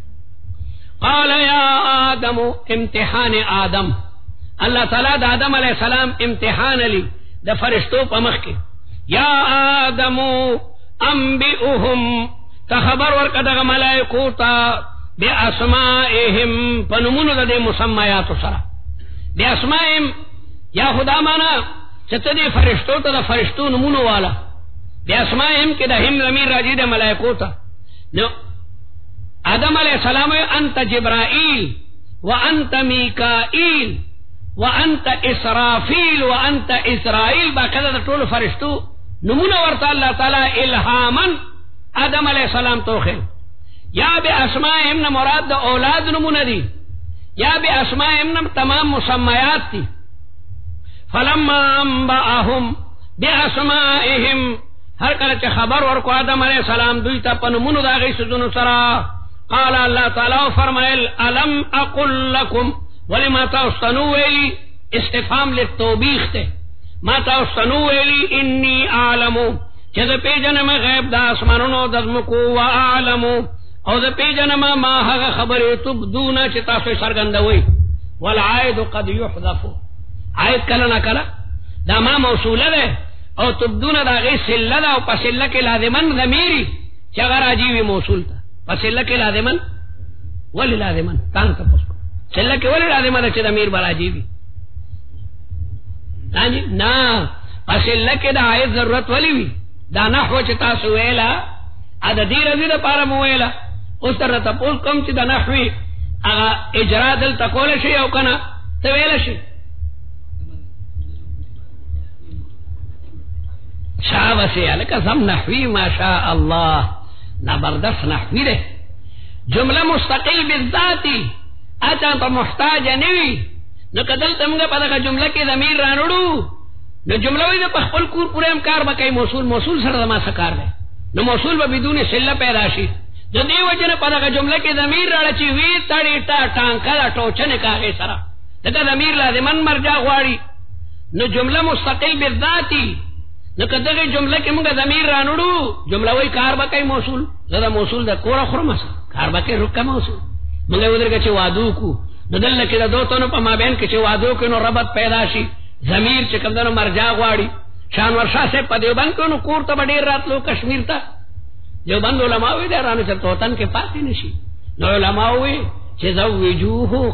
قال یا آدم امتحان آدم اللہ تعالیٰ دا آدم علیہ السلام امتحان لی دا فرشتو پا مخ کے یا آدم انبئهم تخبر ورکا دا ملائکوتا بی اسمائهم پنمونو دا دے مسمیات سرا بی اسمائهم یا خدا مانا چتا دے فرشتو تا دا فرشتو نمونو والا بی اسمائهم کی دا ہم ضمیر راجی دے ملائکوتا نو آدم علیہ السلام انت جبرائیل وانت میکائیل وانت اسرافیل وانت اسرائیل باقیدہ دا طول فرشتو نمونہ ورطا اللہ تعالی الہامن آدم علیہ السلام توخیم یا بے اسمائهم نا مراد دا اولاد نمونہ دی یا بے اسمائهم نا تمام مسمیات تی فلما انباهم بے اسمائهم ہر کلچ خبر ورکو آدم علیہ السلام دویتا پنمونو دا غیس دنو سرا قال اللہ تعالی فرمائل الم اقل لکم ولی ما تاستنو ویلی استفام للتوبیخ تے ما تاستنو ویلی انی اعلمو چیز پیجن میں غیب دا اسمانونو دزمکو و اعلمو او دا پیجن ما حق خبری تبدونا چی تاسوی سرگندوی والعائد قد یحذفو عائد کلنا کلا دا ما موصولہ دے او تبدونا دا غی سلہ دا او پسلہ کے لازمن ضمیری چی اگر عجیوی موصول تا پسلہ کے لازمن ولی لازمن تانگ تا پسکو سلہ کے ولی لازمن دا چی ضمیر بر عجیوی نا پسلہ کے دا عائد ضرورت ولی وی دا نحو چی تاسو ویلا ادا دیر ازید پارا مویلا اس طرح تپوس کم چی دا نحوی اگا اجرا دل تکول شی او کنا تویل شی شاہ وسیع لکا سم نحوی ما شاء اللہ نبردست نحوی دے جملہ مستقل بالذاتی اچھا پا محتاج نوی نو کدل تمگا پا دکا جملہ کی ضمیر رانوڑو نو جمله وی د خپل کور پورې هم کار وکای موصول سره ما سکار دی نو موصول به بدون سله پیدا شي د دې وجنه په دغه جمله کې ضمیر راړي چې وی تړي تا ټانکا ټوچنه کاږي سره دغه ضمیر لازمن مرجع غواړي نو جمله مستقل بالذاتی نو کداغه جمله کې موږ ضمیر رانړو جمله وی کار وکای موصول زدا موصول د کور خرمس کار وکای رکه موصول موږ ودرګه چې وادو کو دل کې د دوتونو په مابین کې چې وادو کې نو ربط پیدا شي ضمیر چې کمدنو مرجع غواړي شان ورشاه سے په دیوبند کې نو کور ته ډیر راتلو کشمیر ته دیوبند علماء وی درانه چې توتن کې پاتې نشي نو علماء وی چې زوجوه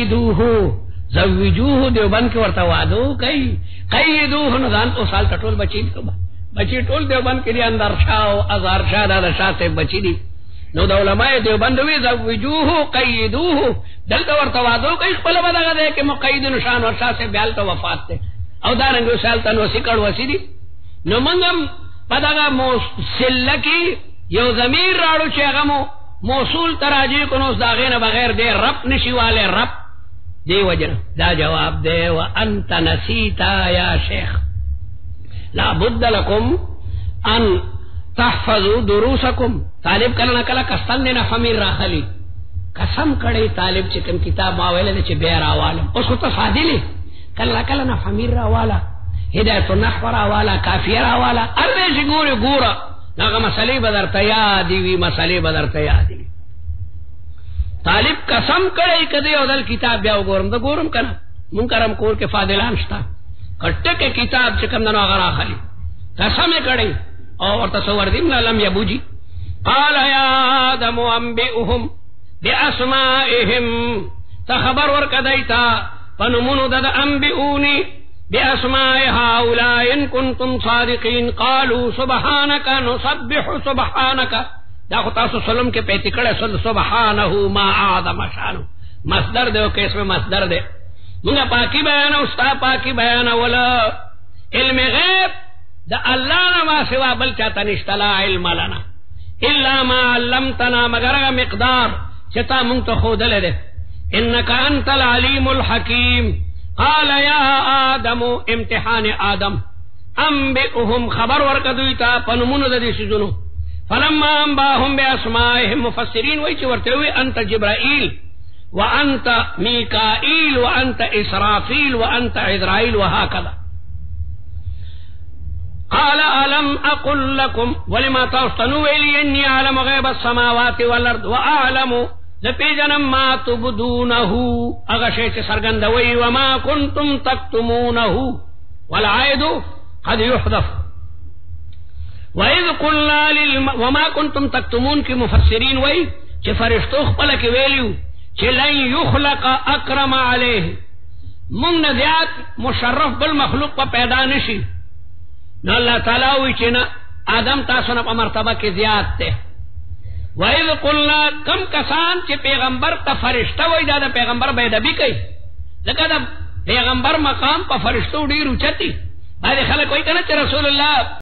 قیدوه دیوبند کې ورته وادو کوي قیدوه نو ځان او سال ټول بچی ټول دیوبند کې دي اندر شاه او ازار شاه د شاه سے بچی دي نو د علماء دیوبند وی زوجوه قیدوه دلته ورته وادو کوي خپل بدغه ده کې مقید نشان ورشاه سے بیال ته وفات ته او دارنګ وسال تنو سکړ وسیدي نو منګم پدغه موصل کی یو ضمیر راړو چې هغه موصول تراجی کو نو داغه نه بغیر دې رب نشیواله رب دی وجنه دا جواب دی وانت نسیتا یا شیخ لا بد لكم ان تحفظوا دروسکم طالب کله نه کله کستن نه فمیر راخلی قسم کړي طالب چې کوم کتاب ما ویل چې بیا راوالم اوس ته فاضلی کله نه فمیر راواله هدایت النحو راواله کافیه راواله اربه چې ګوره هغه مسلې بدر تیادی وی مسلې بدر تیادی طالب قسم کړي کدی او دل کتاب بیا وګورم کنه مونږ کرم کور کې فاضلان شتا کټه کې کتاب چې کوم نه هغه راخلی قسم کړي او ورته څور دیم لم یبوجی قال یا آدم انبئهم باسمائهم تخبر ورکدایتا فنمونو دد انبئونی باسماء هؤلاء ان کنتم صادقین قالوا سبحانك نسبح سبحانك دا خو تاسو سلام کې پیتی کړه سبحانه ما اعظم شانه مصدر دی او کې اسم مصدر دی موږ پاکي بیان او ستا پاکي بیان ولا علم غیب دا الله ما سوا بل چاته نشته لا علم لنا الا ما علمتنا مگر مقدار چتا مونږ ته خو دلته انك انت العليم الحكيم قال يا آدم امتحان آدم انبئهم خبر ورکدویتا پنمونو د دې سيزونو فلما انباهم باسمائهم مفسرين وای چې ورته وي انت جبرائيل وانت ميكائيل وانت اسرافيل وانت عزرائيل وهكذا قال ألم أقل لكم ولما تستنوا إلي إني أعلم غيب السماوات والأرض وأعلم لپیجنم ما تبدونه اغشیچ سرگندوی وما کنتم تکتمونه والعائد قد يحذف وإذ قلنا وما كنتم تكتمون کی مفسرین وی چه فرشتو خپل کی ویلیو چه لن يخلق اکرم علیه من نزیات مشرف بالمخلوق پا پیدا نشی نو اللہ تعالی وی چه نا آدم تاسو نا پا مرتبہ کی زیاد تے وَإِذْ قُلْنَا کم کسان چې پیغمبر ته فرشتہ وای دا پیغمبر به ادبی کوي لکه دا پیغمبر مقام په فرشتو ډیر اوچتي باندې خلک وای کنه چې رسول الله